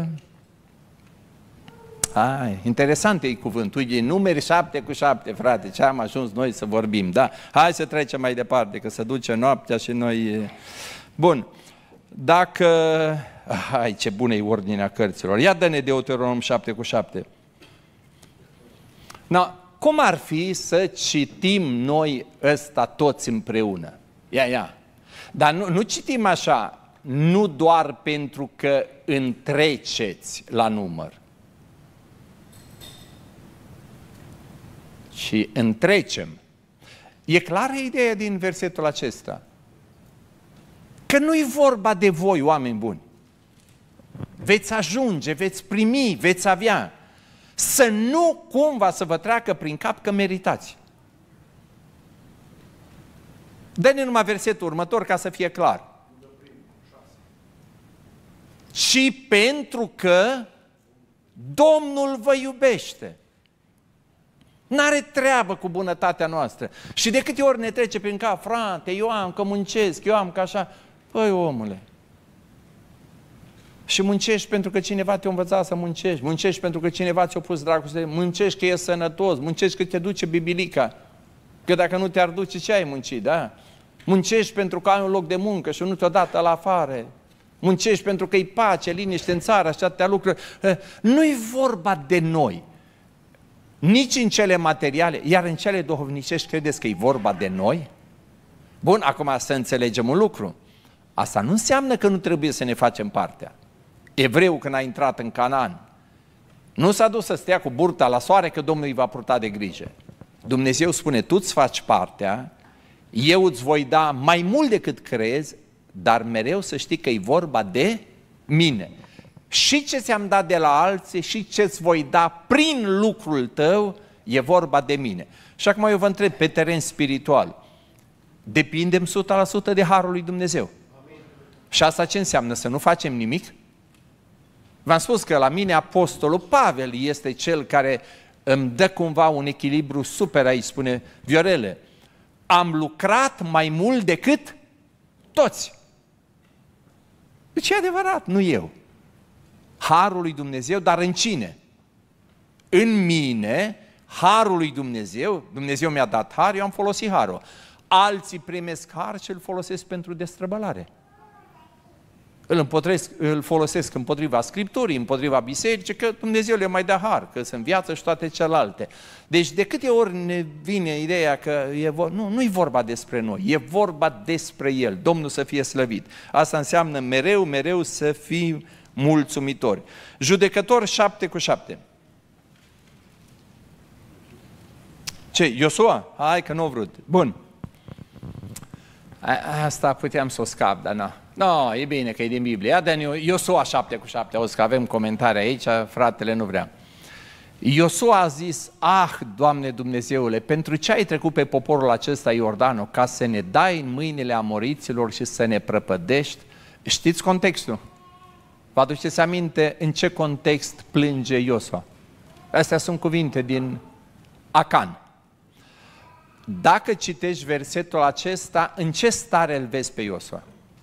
Interesant e cuvântul, e numeri 7:7, frate, ce am ajuns noi să vorbim, da? Hai să trecem mai departe, că se duce noaptea și noi... Bun, dacă... Hai, ce bună e ordinea cărților. Ia dă-ne Deuteronom 7:7. No, cum ar fi să citim noi ăsta toți împreună? Ia. Dar nu citim așa, nu doar pentru că întreceți la număr, ci întrecem. E clară ideea din versetul acesta? Că nu-i vorba de voi, oameni buni. Veți ajunge, veți primi, veți avea. Să nu cumva să vă treacă prin cap că meritați. Dă-ne numai versetul următor ca să fie clar. Și pentru că Domnul vă iubește. N-are treabă cu bunătatea noastră. Și de câte ori ne trece prin cap, frate, eu am că muncesc, eu am că așa. Păi, omule, și muncești pentru că cineva te-a învățat să muncești, muncești pentru că cineva ți-a pus dragoste, muncești că e sănătos, muncești că te duce bibilica, că dacă nu te-ar duce, ce ai muncit, da? Muncești pentru că ai un loc de muncă și nu te-o dat la afară, muncești pentru că e pace, liniște în țară, așa atâtea lucruri. Nu-i vorba de noi, nici în cele materiale, iar în cele duhovnicești credeți că e vorba de noi? Bun, acum să înțelegem un lucru. Asta nu înseamnă că nu trebuie să ne facem partea. Evreul, când a intrat în Canaan, nu s-a dus să stea cu burta la soare că Domnul îi va purta de grijă. Dumnezeu spune, tu îți faci partea, eu îți voi da mai mult decât crezi, dar mereu să știi că e vorba de mine. Și ce ți-am dat de la alții și ce îți voi da prin lucrul tău, e vorba de mine. Și acum eu vă întreb, pe teren spiritual, depindem 100% de harul lui Dumnezeu. Și asta ce înseamnă? Să nu facem nimic? V-am spus că la mine apostolul Pavel este cel care îmi dă cumva un echilibru super aici, spune, Viorele, am lucrat mai mult decât toți. Deci e adevărat, nu eu. Harul lui Dumnezeu, dar în cine? În mine, harul lui Dumnezeu, Dumnezeu mi-a dat har, eu am folosit harul. Alții primesc har și îl folosesc pentru destrăbălare. Îl folosesc împotriva Scripturii, împotriva bisericii, că Dumnezeu le mai dă har, că sunt viață și toate celelalte. Deci de câte ori ne vine ideea că nu-i vorba despre noi, e vorba despre El, Domnul să fie slăvit. Asta înseamnă mereu să fim mulțumitori. Judecători 7:7. Ce? Iosua? Hai că nu a vrut. Bun. Asta puteam să o scap, dar nu. No, e bine că e din Biblie. Ia dă-ne Iosua 7:7. Auzi că avem comentarii aici, fratele nu vrea. Iosua a zis, Doamne Dumnezeule, pentru ce ai trecut pe poporul acesta Iordanul, ca să ne dai în mâinile amoriților și să ne prăpădești? Știți contextul? Vă aduceți aminte în ce context plânge Iosua? Astea sunt cuvinte din Acan. Dacă citești versetul acesta, în ce stare îl vezi pe Iosua?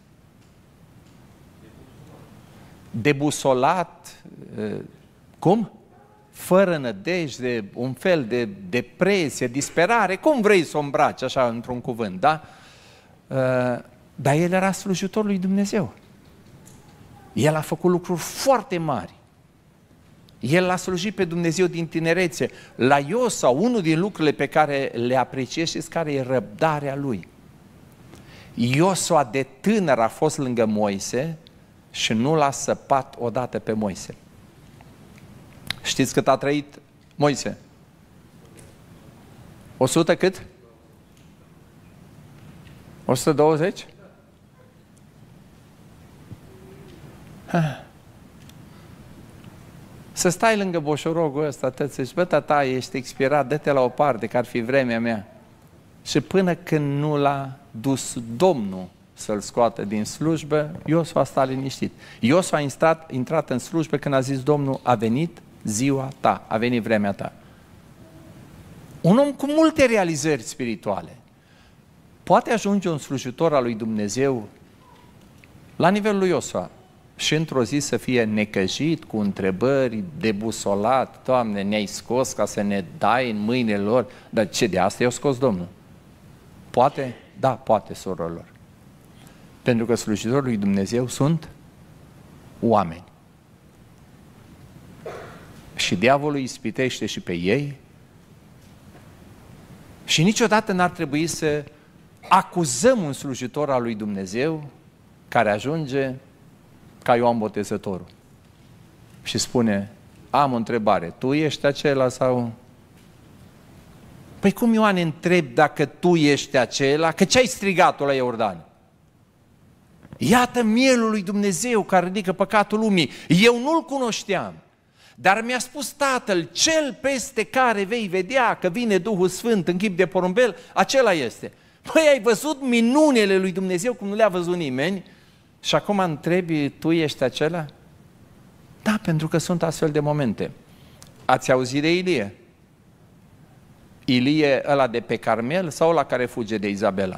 Debusolat, cum? Fără nădejde, un fel de depresie, disperare, cum vrei să o îmbraci așa într-un cuvânt, da? Dar el era slujitorul lui Dumnezeu. El a făcut lucruri foarte mari. El l-a slujit pe Dumnezeu din tinerețe. La Iosua, unul din lucrurile pe care le apreciez, știți care e răbdarea lui. Iosua de tânăr a fost lângă Moise și nu l-a săpat odată pe Moise. Știți cât a trăit Moise? 100 cât? 120? Să stai lângă boșorogul ăsta, tăți, zici, bă, tata, ești expirat, dă-te la o parte, că ar fi vremea mea. Și până când nu l-a dus Domnul să-l scoată din slujbă, Iosua a stat liniștit. Iosua a intrat în slujbă când a zis Domnul, a venit ziua ta, a venit vremea ta. Un om cu multe realizări spirituale. Poate ajunge un slujitor al lui Dumnezeu la nivelul lui Iosua și într-o zi să fie necăjit, cu întrebări, debusolat, Doamne, ne-ai scos ca să ne dai în mâinile lor, dar ce de asta i-a scos Domnul? Poate? Da, poate, surorilor. Pentru că slujitorii lui Dumnezeu sunt oameni. Și diavolul îi ispitește și pe ei și niciodată n-ar trebui să acuzăm un slujitor al lui Dumnezeu care ajunge ca Ioan Botezătorul și spune, am o întrebare, tu ești acela sau... Păi cum, Ioan, întreb dacă tu ești acela? Că ce ai strigat-o la Iordan? Iată mielul lui Dumnezeu care ridică păcatul lumii. Eu nu-l cunoșteam, dar mi-a spus Tatăl, cel peste care vei vedea că vine Duhul Sfânt în chip de porumbel, acela este. Păi ai văzut minunile lui Dumnezeu cum nu le-a văzut nimeni? Și acum întrebi, tu ești acela? Da, pentru că sunt astfel de momente. Ați auzit de Ilie? Ilie ăla de pe Carmel sau ăla care fuge de Izabela?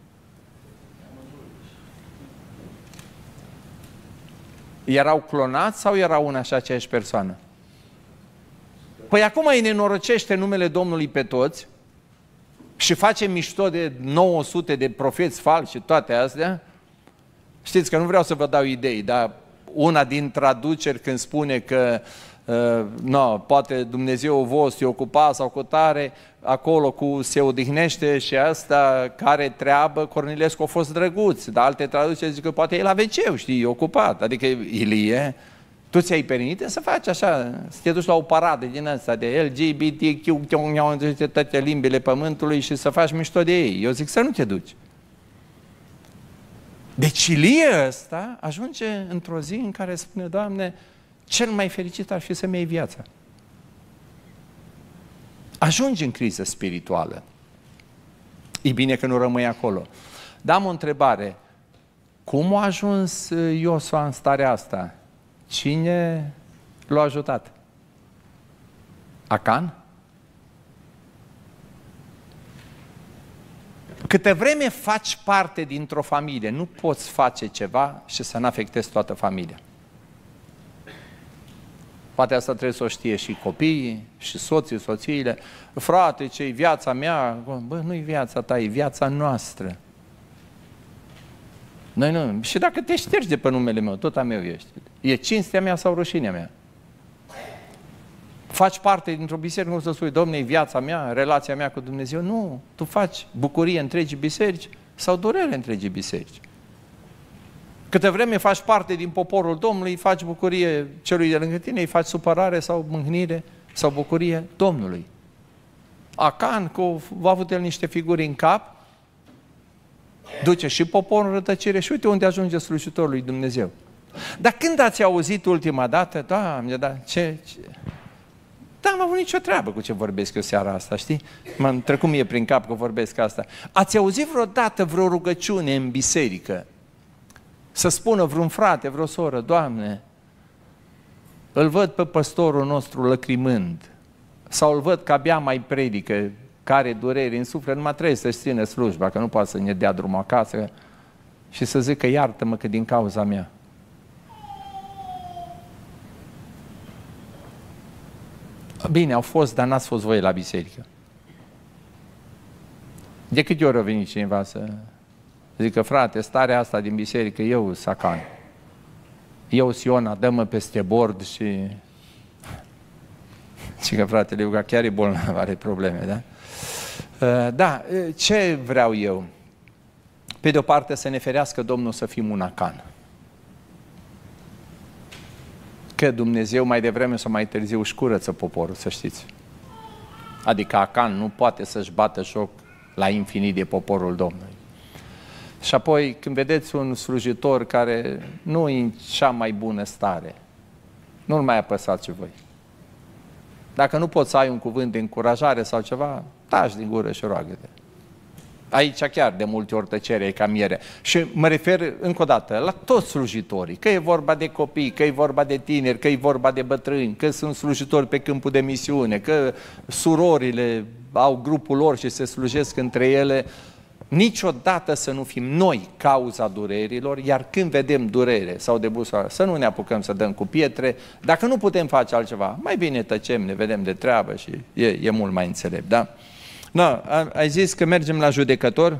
Erau clonați sau era una și aceeași persoană? Păi acum îi nenorocește numele Domnului pe toți și face mișto de 900 de profeți falși și toate astea. Știți că nu vreau să vă dau idei, dar una din traduceri când spune că poate Dumnezeu vostru e ocupat sau cu tare, acolo cu se odihnește și asta care treabă, Cornilescu a fost drăguț, dar alte traduceri zic că poate e la WC, știi, e ocupat, adică Ilie, tu ți-ai permite să faci așa, să te duci la o paradă din asta de LGBTQ, toate limbile pământului și să faci mișto de ei. Eu zic să nu te duci. Deci Ilie ăsta ajunge într-o zi în care spune, Doamne, cel mai fericit ar fi să-mi iei viața. Ajungi în criză spirituală. E bine că nu rămâi acolo. Dar am o întrebare. Cum a ajuns Iosua în starea asta? Cine l-a ajutat? Acan? Câte vreme faci parte dintr-o familie, nu poți face ceva și să nu-afectezi toată familia. Poate asta trebuie să o știe și copiii, și soții, soțiile. Frate, ce-i viața mea? Bă, nu-i viața ta, e viața noastră. Noi nu. Și dacă te ștergi de pe numele meu, tot a meu ești. E cinstea mea sau rușinea mea? Faci parte dintr-o biserică, nu să spui, Domne, e viața mea, relația mea cu Dumnezeu. Nu, tu faci bucurie întregii biserici sau durere întregii biserici. Câte vreme faci parte din poporul Domnului, îi faci bucurie celui de lângă tine, îi faci supărare sau mâhnire sau bucurie Domnului. Acan, că a avut el niște figuri în cap, duce și poporul în rătăcire și uite unde ajunge slujitorul lui Dumnezeu. Dar când ați auzit ultima dată, Doamne, ce? Da, am avut nicio treabă cu ce vorbesc eu seara asta, știi? M-am trecut mie prin cap că vorbesc asta. Ați auzit vreodată vreo rugăciune în biserică? Să spună vreun frate, vreo soră, Doamne, îl văd pe păstorul nostru lăcrimând, sau îl văd că abia mai predică, care dureri în suflet, numai trebuie să-și țină slujba, că nu poate să ne dea drumul acasă și să zică iartă-mă că din cauza mea. Bine, au fost, dar n-ați fost voi la biserică. De câte ori a venit cineva să zică, frate, starea asta din biserică, eu sacan. Eu, Siona, dă-mă peste bord și că fratele Iuga chiar e bolnav, are probleme, da? Da, ce vreau eu? Pe de o parte să ne ferească Domnul să fim un Acan. Că Dumnezeu mai devreme sau mai târziu își curăță poporul, să știți. Adică Acan nu poate să-și bată joc la infinit de poporul Domnului. Și apoi când vedeți un slujitor care nu e în cea mai bună stare, nu-l mai apăsați voi. Dacă nu poți să ai un cuvânt de încurajare sau ceva, taci din gură și roagă-te. Aici chiar de multe ori tăcerea e ca miere. Și mă refer încă o dată la toți slujitorii, că e vorba de copii, că e vorba de tineri, că e vorba de bătrâni, că sunt slujitori pe câmpul de misiune, că surorile au grupul lor și se slujesc între ele. Niciodată să nu fim noi cauza durerilor, iar când vedem durere sau de busoară, să nu ne apucăm să dăm cu pietre. Dacă nu putem face altceva, mai bine tăcem, ne vedem de treabă și e mult mai înțelept, da? No, ai zis că mergem la judecător,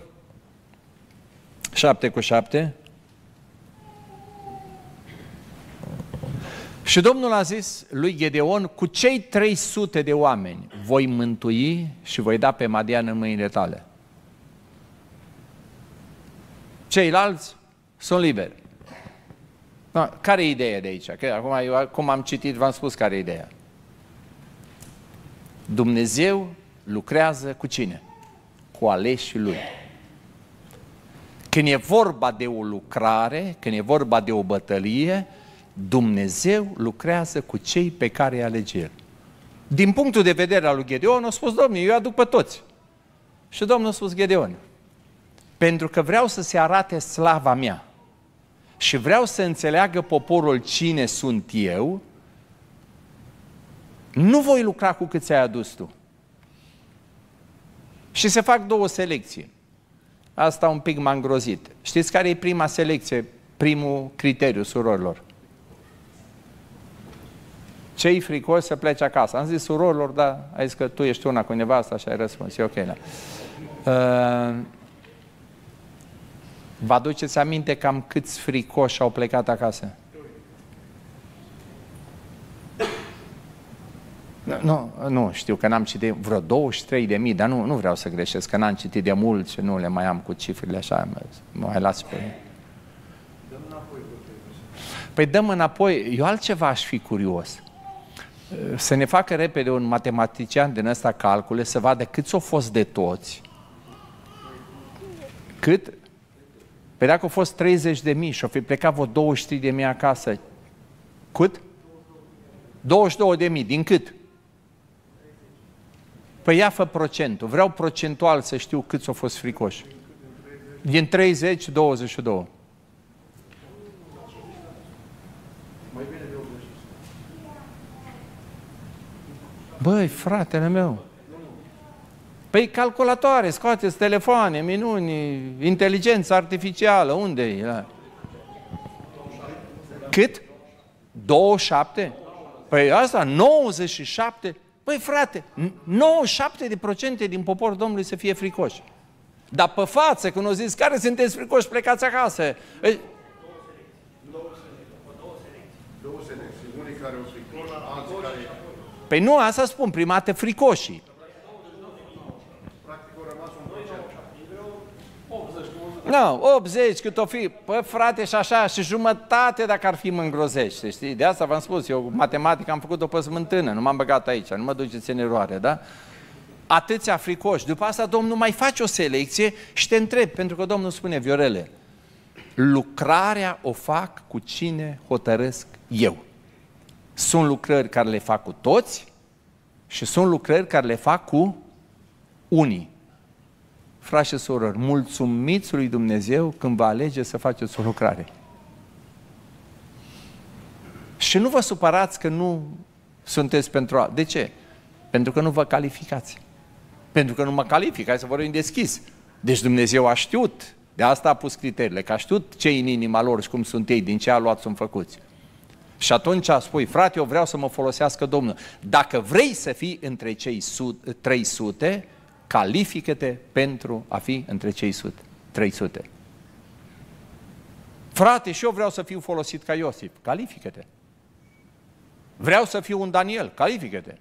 7:7. Și Domnul a zis lui Gedeon, cu cei 300 de oameni voi mântui și voi da pe Madian în mâinile tale. Ceilalți sunt liberi. No, care e ideea de aici? Că acum, eu, cum am citit, v-am spus care e ideea. Dumnezeu lucrează cu cine? Cu aleșii Lui. Când e vorba de o lucrare, când e vorba de o bătălie, Dumnezeu lucrează cu cei pe care îi alege El. Din punctul de vedere al lui Gedeon, a spus, Domnule, eu aduc pe toți. Și Domnul a spus, Gedeon, pentru că vreau să se arate slava mea și vreau să înțeleagă poporul cine sunt eu, nu voi lucra cu câți ai adus tu. Și se fac două selecții. Asta un pic m-a îngrozit. Știți care e prima selecție, primul criteriu, surorilor? Ce-i fricos să plece acasă? Am zis surorilor, dar ai zis că tu ești una cu nevasta și ai răspuns. E ok, da. Vă aduceți aminte cam câți fricoși au plecat acasă? Nu, știu că n-am citit vreo 23.000, dar nu vreau să greșesc, că n-am citit de mult și nu le mai am cu cifrele așa, mă mai las pe ele. Dăm înapoi. Păi dăm înapoi, eu altceva aș fi curios. Să ne facă repede un matematician din ăsta calcule, să vadă câți au fost de toți. Cât? Păi dacă au fost 30.000 și au fi plecat vreo 23.000 acasă, cât? 22.000, din cât? Păi ia fă procentul, vreau procentual să știu câți au fost fricoși. Din 30, 22. Mai bine de 80. Băi, fratele meu, păi calculatoare, scoateți telefoane, minuni, inteligență artificială, unde e? Cât? 27? Păi asta, 97? Păi frate, 97% din poporul Domnului să fie fricoși. Dar pe față, când au zis, care sunteți fricoși, plecați acasă. Două selecții. Unii care au fricoși, alții care... Păi nu, asta spun, prima dată fricoșii. Practic au rămas un procent. 80 cât o fi, păi frate și așa, și jumătate dacă ar fi mă îngrozește, știi? De asta v-am spus, eu matematică am făcut-o pe smântână, nu m-am băgat aici, nu mă duceți în eroare, da? Atâția fricoși. După asta Domnul mai face o selecție și te întreb, pentru că Domnul spune, Viorele, lucrarea o fac cu cine hotărăsc eu. Sunt lucrări care le fac cu toți și sunt lucrări care le fac cu unii. Frați și surori, mulțumiți lui Dumnezeu când vă alege să faceți o lucrare. Și nu vă supărați că nu sunteți pentru alt. De ce? Pentru că nu vă calificați. Pentru că nu mă calific, hai să vorbim deschis. Deci Dumnezeu a știut, de asta a pus criteriile, că a știut ce în inima lor și cum sunt ei, din ce aluat sunt făcuți. Și atunci spui, frate, eu vreau să mă folosească Domnul. Dacă vrei să fii între cei 300, califică-te pentru a fi între cei 300. Frate, și eu vreau să fiu folosit ca Iosif, califică-te. Vreau să fiu un Daniel, califică-te.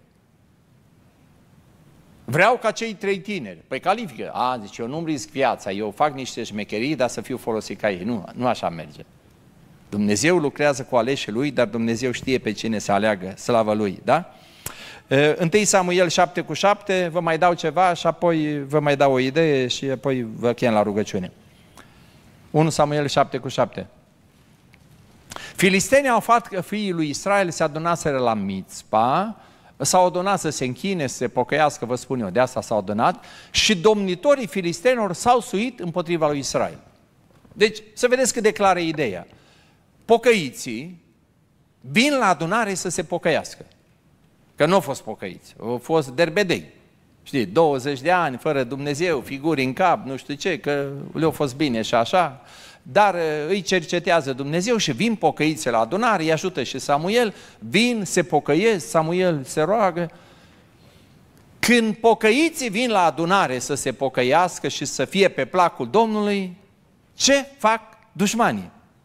Vreau ca cei 3 tineri, păi califică. Zice, eu nu-mi risc viața, eu fac niște șmecherii, dar să fiu folosit ca ei. Nu așa merge. Dumnezeu lucrează cu aleșii Lui, dar Dumnezeu știe pe cine să aleagă, slavă Lui, da? 1 Samuel 7:7, vă mai dau ceva și apoi vă mai dau o idee și apoi vă chem la rugăciune. 1 Samuel 7:7. Filistenii au aflat că fiii lui Israel se adunaseră la Mitzpa, s-au adunat să se închine, să se pocăiască, vă spun eu, de asta s-au adunat, și domnitorii filistenilor s-au suit împotriva lui Israel. Deci, să vedeți cât de clară e ideea. Pocăiții vin la adunare să se pocăiască. Că nu au fost pocăiți, au fost derbedei. Știi, 20 de ani fără Dumnezeu, figuri în cap, nu știu ce, că le-au fost bine și așa, dar îi cercetează Dumnezeu și vin pocăiți la adunare, îi ajută și Samuel, vin, se pocăiesc, Samuel se roagă. Când pocăiții vin la adunare să se pocăiască și să fie pe placul Domnului, ce fac dușmanii?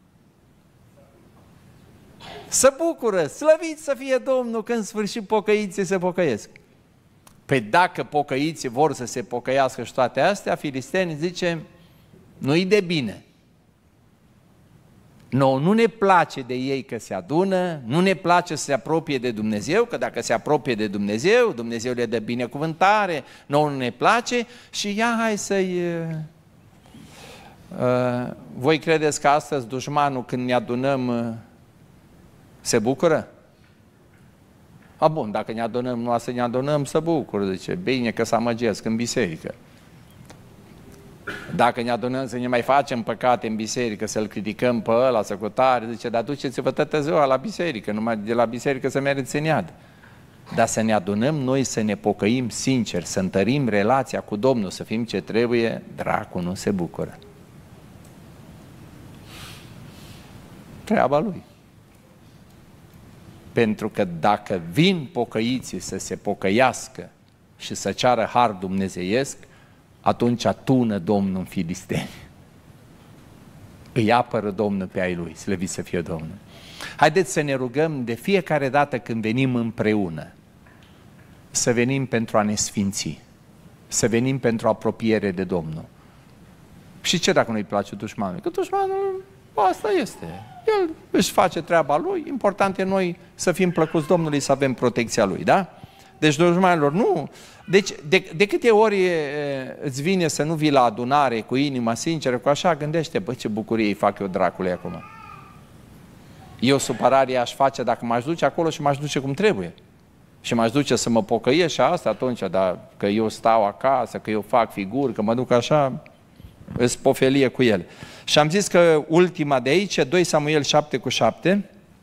Se bucură, slăvit să fie Domnul că în sfârșit pocăiții se pocăiesc. Păi dacă pocăiții vor să se pocăiască și toate astea, filistenii zice, nu-i de bine. Nouă nu ne place de ei că se adună, nu ne place să se apropie de Dumnezeu, că dacă se apropie de Dumnezeu, Dumnezeu le dă binecuvântare, nouă nu ne place și ia hai să-i... Voi credeți că astăzi dușmanul când ne adunăm se bucură? Bun, dacă ne adunăm, nu să ne adunăm, să bucură, zice, bine că să amăgesc în biserică. Dacă ne adunăm să ne mai facem păcate în biserică, să-l criticăm pe ăla, să cutare, zice, dar duceți-vă toată ziua la biserică, numai de la biserică să mergeți în iad. Dar să ne adunăm noi, să ne pocăim sincer, să întărim relația cu Domnul, să fim ce trebuie, dracul nu se bucură. Treaba lui. Pentru că dacă vin pocăiții să se pocăiască și să ceară har dumnezeiesc, atunci tună Domnul în filisteni. Îi apără Domnul pe ai lui, slăvit să fie Domnul. Haideți să ne rugăm de fiecare dată când venim împreună, să venim pentru a ne sfinți, să venim pentru apropiere de Domnul. Și ce dacă nu-i place dușmanul? Că dușmanul, asta este. El își face treaba lui, important e noi să fim plăcuți Domnului, să avem protecția lui, da? Deci, dușmanilor, nu. Deci, de câte ori îți vine să nu vii la adunare cu inima sinceră, cu așa, gândește, bă, ce bucurie îi fac eu dracului acum. Eu supărarea aș face dacă m-aș duce acolo și m-aș duce cum trebuie. Și m-aș duce să mă pocăiesc și asta atunci, dar că eu stau acasă, că eu fac figuri, că mă duc așa, îți pofelie cu el. Și am zis că ultima de aici, 2 Samuel 7:7,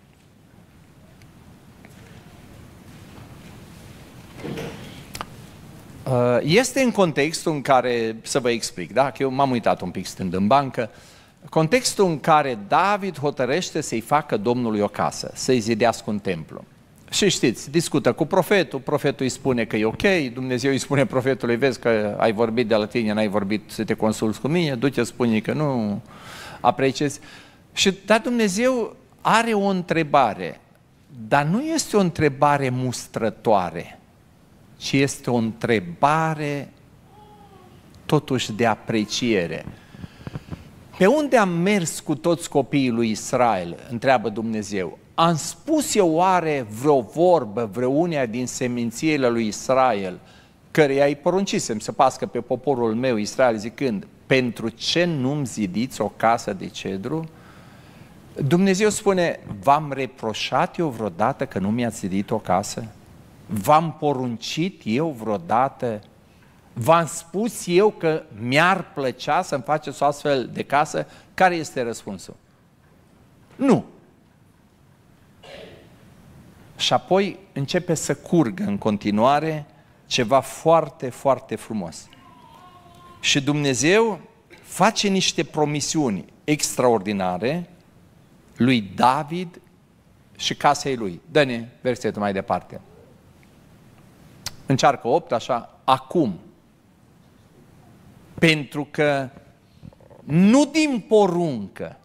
este în contextul în care, să vă explic, da? Că eu m-am uitat un pic stând în bancă, contextul în care David hotărăște să-i facă Domnului o casă, să-i zidească un templu. Și știți, discută cu profetul, profetul îi spune că e ok, Dumnezeu îi spune profetului, vezi că ai vorbit de la tine, n-ai vorbit să te consulți cu mine, du-te, spune că nu apreciezi. Dar Dumnezeu are o întrebare, dar nu este o întrebare mustrătoare, ci este o întrebare totuși de apreciere. Pe unde am mers cu toți copiii lui Israel? Întreabă Dumnezeu. Am spus eu oare vreo vorbă, vreunea din semințiile lui Israel, căreia îi poruncisem să pască pe poporul meu Israel zicând, pentru ce nu-mi zidiți o casă de cedru? Dumnezeu spune, v-am reproșat eu vreodată că nu mi-ați zidit o casă? V-am poruncit eu vreodată? V-am spus eu că mi-ar plăcea să-mi faceți o astfel de casă? Care este răspunsul? Nu. Și apoi începe să curgă în continuare ceva foarte, foarte frumos. Și Dumnezeu face niște promisiuni extraordinare lui David și casei lui. Dă-ne versetul mai departe. Încearcă 8, așa, acum. Pentru că nu din poruncă,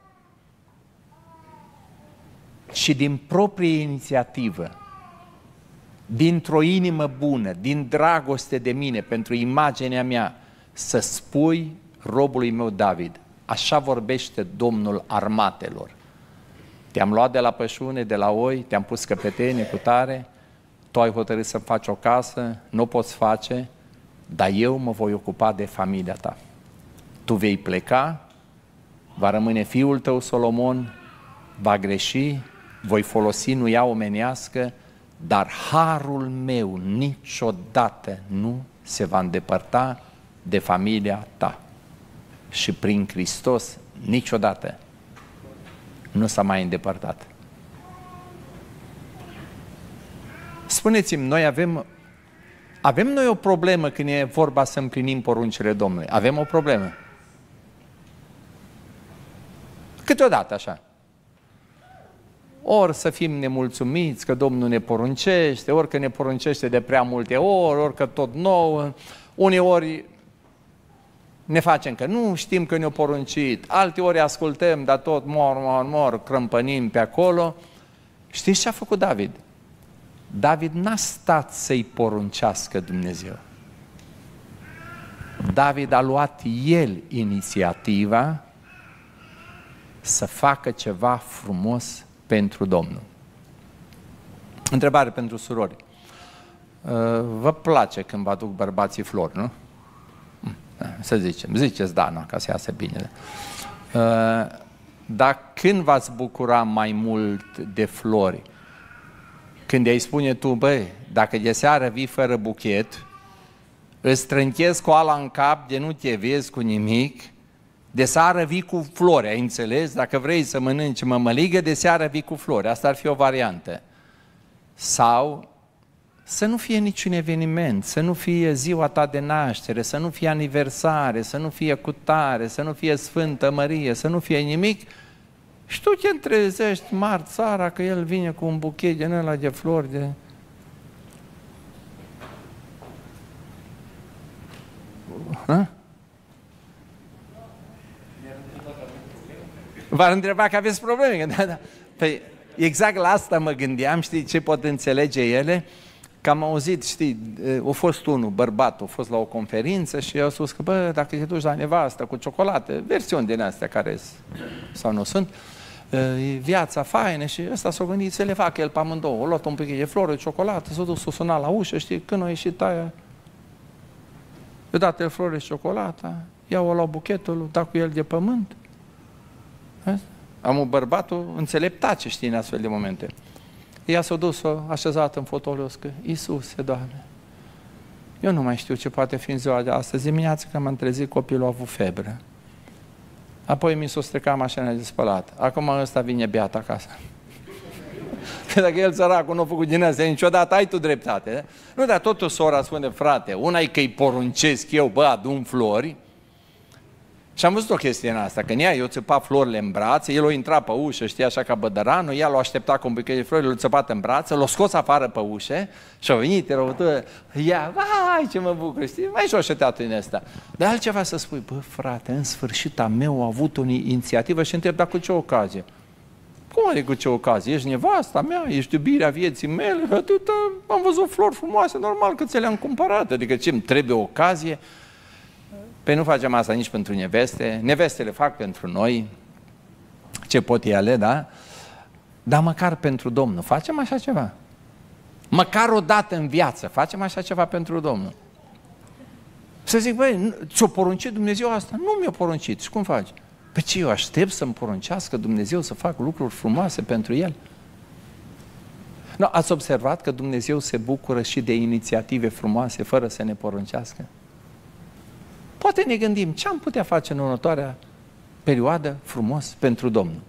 ci din proprie inițiativă, dintr-o inimă bună, din dragoste de mine, pentru imaginea mea, să spui robului meu David, așa vorbește Domnul armatelor. Te-am luat de la pășune, de la oi, te-am pus căpetenie cu tare, tu ai hotărât să faci o casă, nu o poți face, dar eu mă voi ocupa de familia ta. Tu vei pleca, va rămâne fiul tău Solomon, va greși, voi folosi nuia omenească, dar harul meu niciodată nu se va îndepărta de familia ta. Și prin Hristos niciodată nu s-a mai îndepărtat. Spuneți-mi, noi avem noi o problemă când e vorba să împlinim poruncile Domnului. Avem o problemă. Câteodată așa. Ori să fim nemulțumiți că Domnul ne poruncește, ori că ne poruncește de prea multe ori, ori că tot nou. Uneori ne facem că nu știm că ne-a poruncit, alteori ascultăm, dar tot mor, crămpănim pe acolo. Știți ce a făcut David? David n-a stat să-i poruncească Dumnezeu. David a luat el inițiativa să facă ceva frumos pentru Domnul. Întrebare pentru surori. Vă place când vă aduc bărbații flori, nu? Să zicem, ziceți Dana, ca să iasă bine. Dar când v-ați bucura mai mult de flori? Când îi spune tu, băi, dacă de seară vii fără buchet, îți trânchezi coala în cap de nu te vezi cu nimic, de seară vii cu flori, ai înțeles? Dacă vrei să mănânci mămăligă, de seară vii cu flori. Asta ar fi o variantă. Sau să nu fie niciun eveniment, să nu fie ziua ta de naștere, să nu fie aniversare, să nu fie cutare, să nu fie Sfântă Mărie, să nu fie nimic. Și tu te întrezești marți seara că el vine cu un buchet din ăla de flori de... Ha? V-ar întreba că aveți probleme. Da, da. Păi, exact la asta mă gândeam, știi ce pot înțelege ele? Că am auzit, știi, a fost unul, bărbat, a fost la o conferință și a spus că, bă, dacă te duci la nevastă cu ciocolată, versiuni din astea care sau nu sunt, viața faină și ăsta s-a gândit să le facă el pe amândouă. A luat un pic de flori, de ciocolată, s-a dus, s-a sunat la ușă, știi, când a ieșit aia, i-a dat el flori și ciocolata, i-au luat buchetul, a dat cu el de pământ. Am un bărbatul înțeleptat, știi, în astfel de momente. Ea s-a dus, s-a așezat în fotoliu, că Iisuse, Doamne, eu nu mai știu ce poate fi în ziua de astăzi. Dimineața când m-am trezit, copilul a avut febră. Apoi mi s-a stricat mașina de spălat. Acum ăsta vine beat acasă. Dacă el săracul nu a făcut din astea niciodată, ai tu dreptate. Nu, dar totul sora spune, frate, una e că-i poruncesc eu, bă, adun flori. Și am văzut o chestie în asta, că în ea eu țăpa florile în brațe, el o intra pe ușă, știi, așa ca bădăranul, ea l-a așteptat cu un buchet de flori, l-a țăpat în brațe, l-a scos afară pe ușă și a venit, ia, vai, ce mă bucur, știi, mai șoșeteatul din ăsta. Dar altceva să spui, bă, frate, în sfârșit a meu a avut o inițiativă și întreb, dar cu ce ocazie? Cum adică cu ce ocazie? Ești nevasta mea, ești iubirea vieții mele, atâta, am văzut flori frumoase, normal că ți le-am cumpărat, adică ce-mi trebuie ocazie? Păi nu facem asta nici pentru neveste, nevestele fac pentru noi, ce pot ele, da? Dar măcar pentru Domnul, facem așa ceva. Măcar o dată în viață, facem așa ceva pentru Domnul. Să zic, băi, ți-o poruncit Dumnezeu asta? Nu mi-o poruncit. Și cum faci? Păi ce, eu aștept să-mi poruncească Dumnezeu să fac lucruri frumoase pentru El? No, ați observat că Dumnezeu se bucură și de inițiative frumoase fără să ne poruncească? Poate ne gândim, ce am putea face în următoarea perioadă frumos pentru Domnul?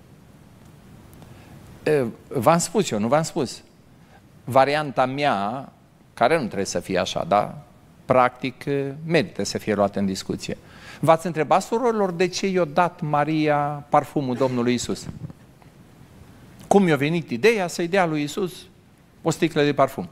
V-am spus eu, nu v-am spus. Varianta mea, care nu trebuie să fie așa, dar practic merită să fie luat în discuție. V-ați întrebat, surorilor, de ce i-a dat Maria parfumul Domnului Isus? Cum i-a venit ideea să-i dea lui Isus o sticlă de parfum?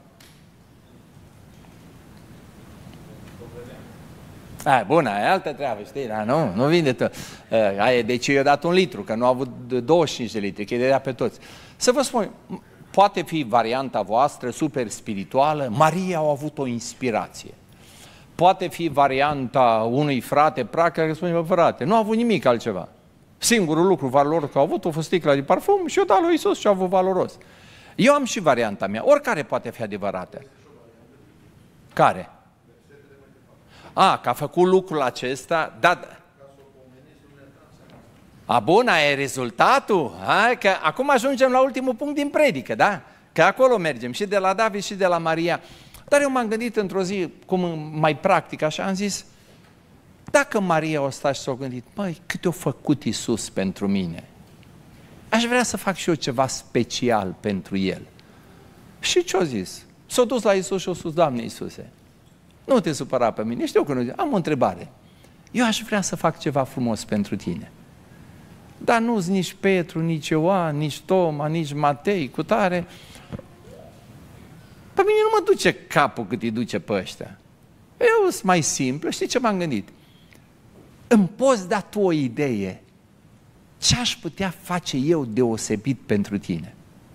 Bună, e altă treabă, știi, dar nu vinde tot. Deci i-a dat 1 litru, că nu a avut 25 de litri, că îi dădea pe toți. Să vă spun, poate fi varianta voastră, super spirituală, Maria a avut o inspirație. Poate fi varianta unui frate practic care spune, frate, nu a avut nimic altceva. Singurul lucru valoros că a avut o sticlă de parfum și o dat lui Isus și a avut valoros. Eu am și varianta mea, oricare poate fi adevărată. Care? Că a făcut lucrul acesta, dar... Bun, e rezultatul? Că acum ajungem la ultimul punct din predică, da? Că acolo mergem, și de la David și de la Maria. Dar eu m-am gândit într-o zi, cum mai practic așa, am zis, dacă Maria o stat și s-a gândit, măi, cât a făcut Iisus pentru mine, aș vrea să fac și eu ceva special pentru El. Și ce-a zis? S-a dus la Iisus și a spus, Doamne Iisuse, nu te supăra pe mine, știu că nu, am o întrebare. Eu aș vrea să fac ceva frumos pentru tine. Dar nu-s nici Petru, nici Ioan, nici Toma, nici Matei, cu tare. Pe mine nu mă duce capul cât îi duce pe ăștia. Eu sunt mai simplu, știi ce m-am gândit? Îmi poți da tu o idee? Ce aș putea face eu deosebit pentru tine?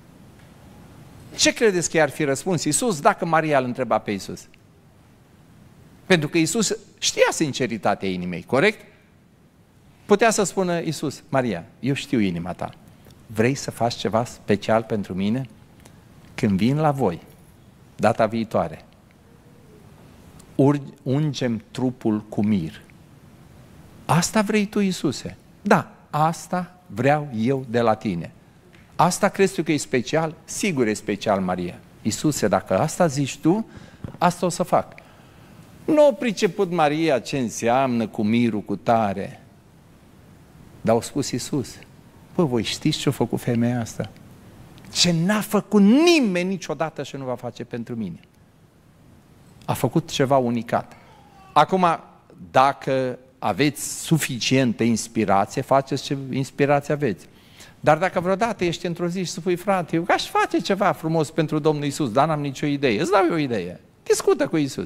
Ce credeți că i-ar fi răspuns Iisus dacă Maria îl întreba pe Iisus? Pentru că Iisus știa sinceritatea inimii, corect? Putea să spună Iisus, Maria, eu știu inima ta, vrei să faci ceva special pentru mine? Când vin la voi, data viitoare, ungem trupul cu mir. Asta vrei tu, Iisuse? Da, asta vreau eu de la tine. Asta crezi tu că e special? Sigur e special, Maria. Iisuse, dacă asta zici tu, asta o să fac. Nu a priceput Maria ce înseamnă cu mirul, cu tare. Dar au spus Iisus, voi știți ce a făcut femeia asta? Ce n-a făcut nimeni niciodată și nu va face pentru mine. A făcut ceva unicat. Acum, dacă aveți suficientă inspirație, faceți ce inspirație aveți. Dar dacă vreodată ești într-o zi și spui, frate, eu aș face ceva frumos pentru Domnul Iisus, dar n-am nicio idee, îți dau eu o idee. Discută cu Iisus.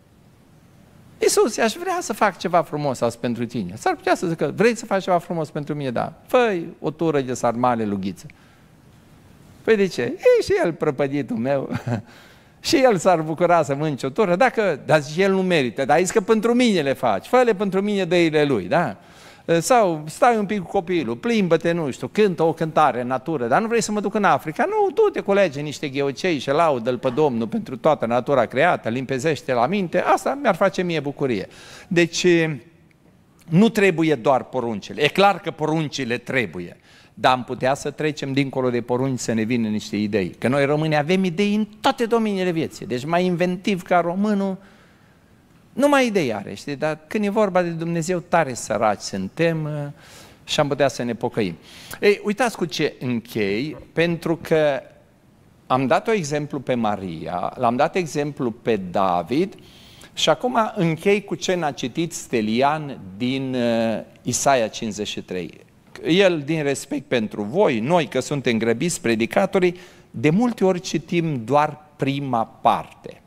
Iisus, aș vrea să fac ceva frumos azi pentru tine. S-ar putea să zică, vrei să faci ceva frumos pentru mine? Da. Fă-i o tură de sarmale lughiță. Păi de ce? E și el prăpăditul meu. Și el s-ar bucura să mănânce o tură, dar el nu merită, dar zici că pentru mine le faci, fă-le pentru mine, dă-i-le lui, da? Sau stai un pic cu copilul, plimbă-te, nu știu, cântă o cântare în natură, dar nu vrei să mă duc în Africa? Nu, du-te, colege niște gheocei și laudă-l pe Domnul pentru toată natura creată, limpezește la minte, asta mi-ar face mie bucurie. Deci, nu trebuie doar poruncile, e clar că poruncile trebuie, dar am putea să trecem dincolo de porunci să ne vină niște idei, că noi români avem idei în toate domeniile vieții, deci mai inventiv ca românul, numai idei are, știi? Dar când e vorba de Dumnezeu, tare săraci suntem și am putea să ne pocăim. Ei, uitați cu ce închei, pentru că am dat un exemplu pe Maria, l-am dat exemplu pe David și acum închei cu ce n-a citit Stelian din Isaia 53. El, din respect pentru voi, noi că suntem grăbiți predicatorii, de multe ori citim doar prima parte.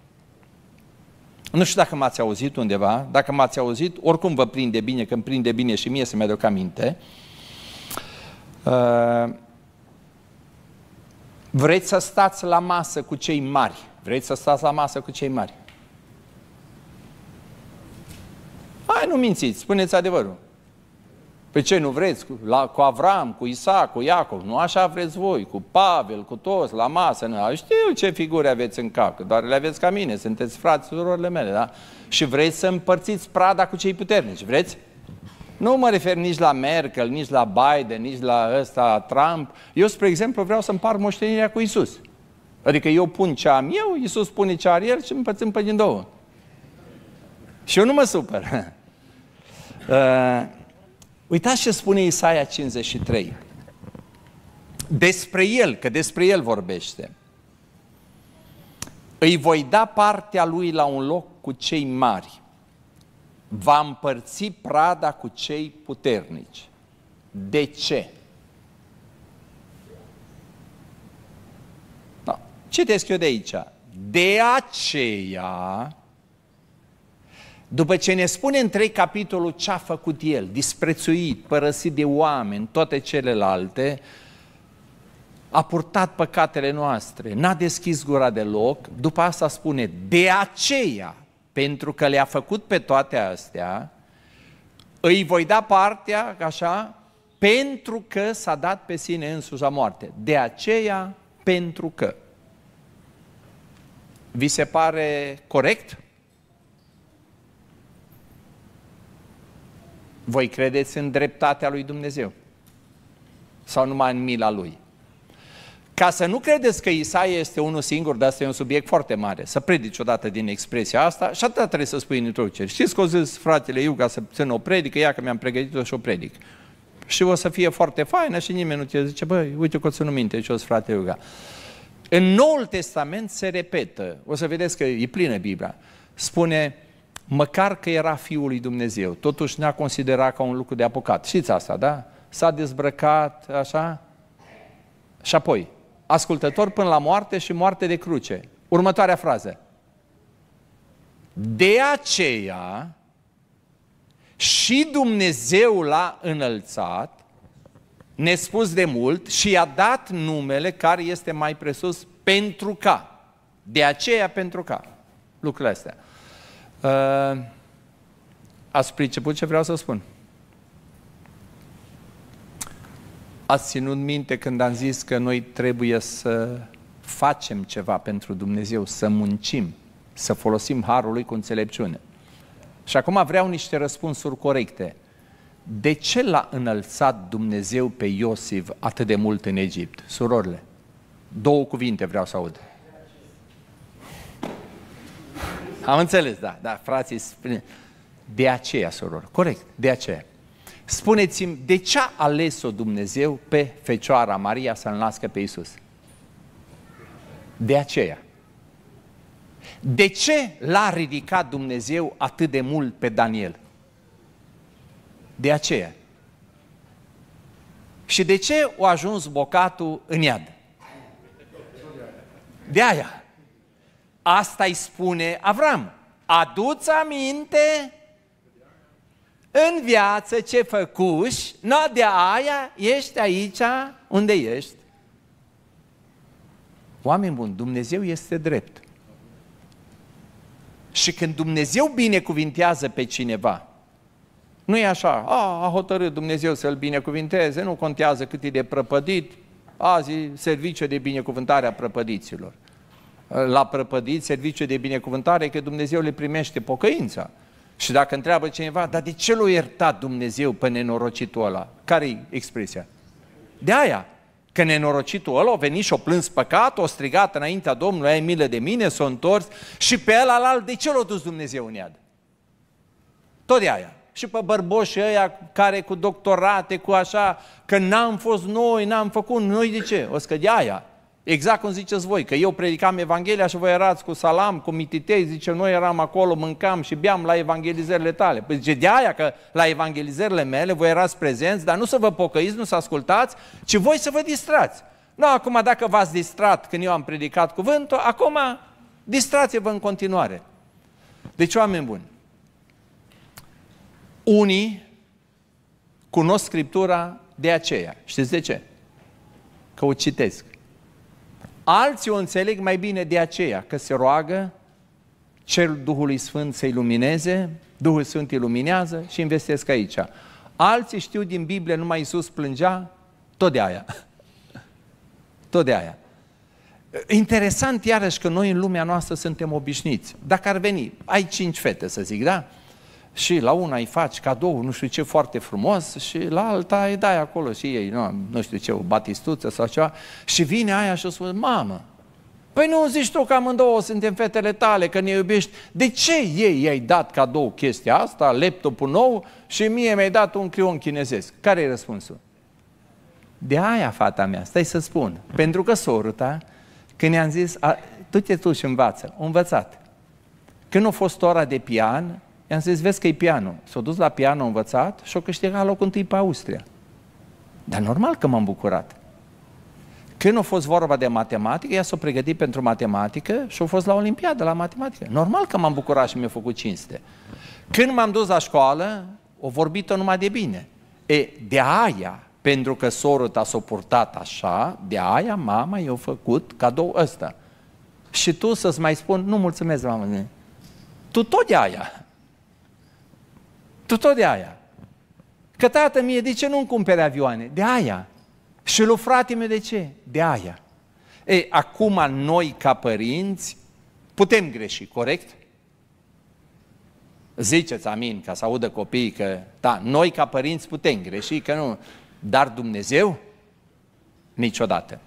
Nu știu dacă m-ați auzit undeva, dacă m-ați auzit, oricum vă prinde bine, că îmi prinde bine și mie să-mi aduc aminte. Vreți să stați la masă cu cei mari? Vreți să stați la masă cu cei mari? Hai, nu mințiți, spuneți adevărul. Pe ce nu vreți? Cu Avram, cu Isaac, cu Iacov, nu așa vreți voi, cu Pavel, cu toți, la masă, nu. Știu ce figuri aveți în cap, doar le aveți ca mine, sunteți frați, surorile mele, da? Și vreți să împărțiți prada cu cei puternici, vreți? Nu mă refer nici la Merkel, nici la Biden, nici la ăsta Trump. Eu, spre exemplu, vreau să împart moștenirea cu Iisus. Adică eu pun ce am eu, Iisus pune ce are el și împărțim pe din două. Și eu nu mă supăr. Uitați ce spune Isaia 53. Despre el, că despre el vorbește. Îi voi da partea lui la un loc cu cei mari. Va împărți prada cu cei puternici. De ce? Da. Citesc eu de aici. De aceea, după ce ne spune în 3 capitolul ce a făcut el, disprețuit, părăsit de oameni, toate celelalte, a purtat păcatele noastre, n-a deschis gura deloc, după asta spune, de aceea, pentru că le-a făcut pe toate astea, îi voi da partea, așa, pentru că s-a dat pe sine însuși la moarte. De aceea, pentru că. Vi se pare corect? Voi credeți în dreptatea lui Dumnezeu? Sau numai în mila lui? Ca să nu credeți că Isaia este unul singur, dar asta e un subiect foarte mare, să predici odată din expresia asta și atât trebuie să spui în introducere. Știți că o zis fratele Iuga să țină o predică, ia că mi-am pregătit-o și o predic. Și o să fie foarte faină și nimeni nu te zice, băi, uite că o ținu minte ce o să frate Iuga. În Noul Testament se repetă, o să vedeți că e plină Biblia, spune, măcar că era Fiul lui Dumnezeu, totuși ne-a considerat ca un lucru de apucat. Știți asta, da? S-a dezbrăcat, așa, și apoi, ascultător până la moarte și moarte de cruce. Următoarea frază. De aceea și Dumnezeu l-a înălțat, nespus de mult, și i-a dat numele care este mai presus pentru ca. De aceea pentru ca. Lucrurile astea. Ați priceput ce vreau să spun? Ați ținut minte când am zis că noi trebuie să facem ceva pentru Dumnezeu, să muncim, să folosim harul lui cu înțelepciune. Și acum vreau niște răspunsuri corecte. De ce l-a înălțat Dumnezeu pe Iosif atât de mult în Egipt? Surorile, 2 cuvinte vreau să aud. Am înțeles, da, frații spune. De aceea, surori, corect, de aceea. Spuneți-mi, de ce a ales-o Dumnezeu pe Fecioara Maria să nască pe Iisus? De aceea. De ce l-a ridicat Dumnezeu atât de mult pe Daniel? De aceea. Și de ce a ajuns bocatul în iad? De aia. Asta îi spune Avram. Adu-ți aminte în viață ce făcuși, de aia ești aici unde ești. Oameni buni, Dumnezeu este drept. Și când Dumnezeu binecuvintează pe cineva, nu e așa, a hotărât Dumnezeu să-l binecuvinteze, nu contează cât e de prăpădit, azi serviciu de binecuvântare a prăpădiților. La prăpădiți, serviciu de binecuvântare, că Dumnezeu le primește pocăința. Și dacă întreabă cineva, dar de ce l-a iertat Dumnezeu pe nenorocitul ăla? Care-i expresia? De aia, că nenorocitul ăla a venit și a plâns păcat, a strigat înaintea Domnului, ai milă de mine, s-a întors și pe ăla, de ce l-a dus Dumnezeu în iad? Tot de aia. Și pe bărboșii ăia care cu doctorate, cu așa, că n-am fost noi, n-am făcut noi, de ce? O să că de aia. Exact cum ziceți voi, că eu predicam Evanghelia și voi erați cu salam, cu mititei, zice, noi eram acolo, mâncam și beam la evangelizările tale. Păi zice, de aia că la evangelizările mele voi erați prezenți, dar nu să vă pocăiți, nu să ascultați, ci voi să vă distrați. Nu, acum dacă v-ați distrat când eu am predicat cuvântul, acum distrați-vă în continuare. Deci, oameni buni, unii cunosc Scriptura de aceea. Știți de ce? Că o citesc. Alții o înțeleg mai bine de aceea, că se roagă, cer Duhului Sfânt să ilumineze, Duhul Sfânt iluminează și investesc aici. Alții știu din Biblie, numai Iisus plângea, tot de aia. Tot de aia. Interesant iarăși că noi în lumea noastră suntem obișnuiți. Dacă ar veni, ai 5 fete să zic, da? Și la una îi faci cadou, nu știu ce, foarte frumos, și la alta îi dai acolo și ei, nu știu ce, o batistuță sau ceva, și vine aia și o spune, mamă, păi nu zici tu că amândouă suntem fetele tale, că ne iubești, de ce ei i-ai dat cadou chestia asta, laptopul nou, și mie mi-ai dat un creion chinezesc? Care e răspunsul? De aia, fata mea, stai să spun, pentru că sora ta, când i-am zis, du-te tu și învață. O învățat. Când a fost ora de pian, i-am zis, vezi că e pianul. S-a dus la pian, a învățat și a câștigat locul întâi pe Austria. Dar normal că m-am bucurat. Când a fost vorba de matematică, ea s-a pregătit pentru matematică și a fost la Olimpiadă la matematică. Normal că m-am bucurat și mi-a făcut cinste. Când m-am dus la școală, o vorbit-o numai de bine. De aia, pentru că sorul ta s-a purtat așa, de aia mama i-a făcut cadou ăsta. Și tu să-ți mai spun, nu mulțumesc, mamă, tu tot de aia. Tu tot de aia. Că tată mie, de ce nu-mi cumpere avioane? De aia. Și lui frate meu, de ce? De aia. Acum noi ca părinți putem greși, corect? Ziceți amin, ca să audă copiii că, da, noi ca părinți putem greși, că nu, dar Dumnezeu? Niciodată.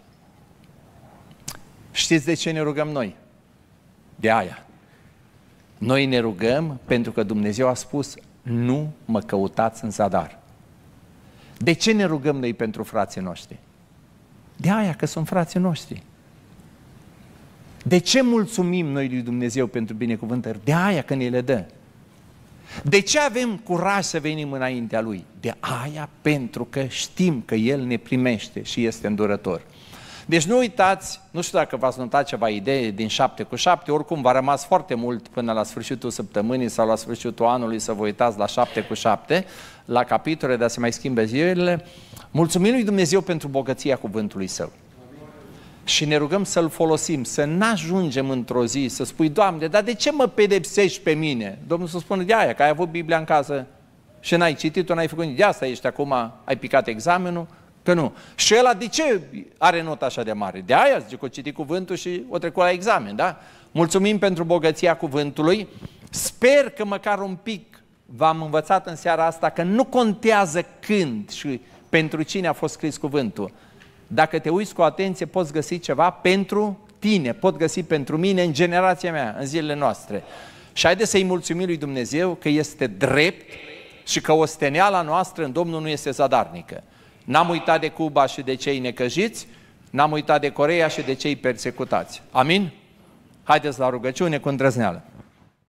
Știți de ce ne rugăm noi? De aia. Noi ne rugăm pentru că Dumnezeu a spus, nu mă căutați în zadar. De ce ne rugăm noi pentru frații noștri? De aia că sunt frații noștri. De ce mulțumim noi lui Dumnezeu pentru binecuvântări? De aia că ne le dă. De ce avem curaj să venim înaintea Lui? De aia pentru că știm că El ne primește și este îndurător. Deci nu uitați, nu știu dacă v-ați notat ceva idee din 7 cu 7, oricum v-a rămas foarte mult până la sfârșitul săptămânii sau la sfârșitul anului să vă uitați la 7 cu 7, la capitole de a se mai schimbe zilele. Mulțumim lui Dumnezeu pentru bogăția cuvântului Său. Și ne rugăm să-L folosim, să n-ajungem într-o zi să spui, Doamne, dar de ce mă pedepsești pe mine? Domnul să spună, de aia, că ai avut Biblia în casă și n-ai citit-o, n-ai făcut nici de asta, ești acum, ai picat examenul, că nu. Și ăla de ce are nota așa de mare? De aia, zice că o citit cuvântul și o trecut la examen, da? Mulțumim pentru bogăția cuvântului. Sper că măcar un pic v-am învățat în seara asta că nu contează când și pentru cine a fost scris cuvântul. Dacă te uiți cu atenție, poți găsi ceva pentru tine, pot găsi pentru mine în generația mea, în zilele noastre. Și haideți să-i mulțumim lui Dumnezeu că este drept și că osteneala noastră în Domnul nu este zadarnică. N-am uitat de Cuba și de cei necăjiți, n-am uitat de Coreea și de cei persecutați. Amin? Haideți la rugăciune cu îndrăzneală.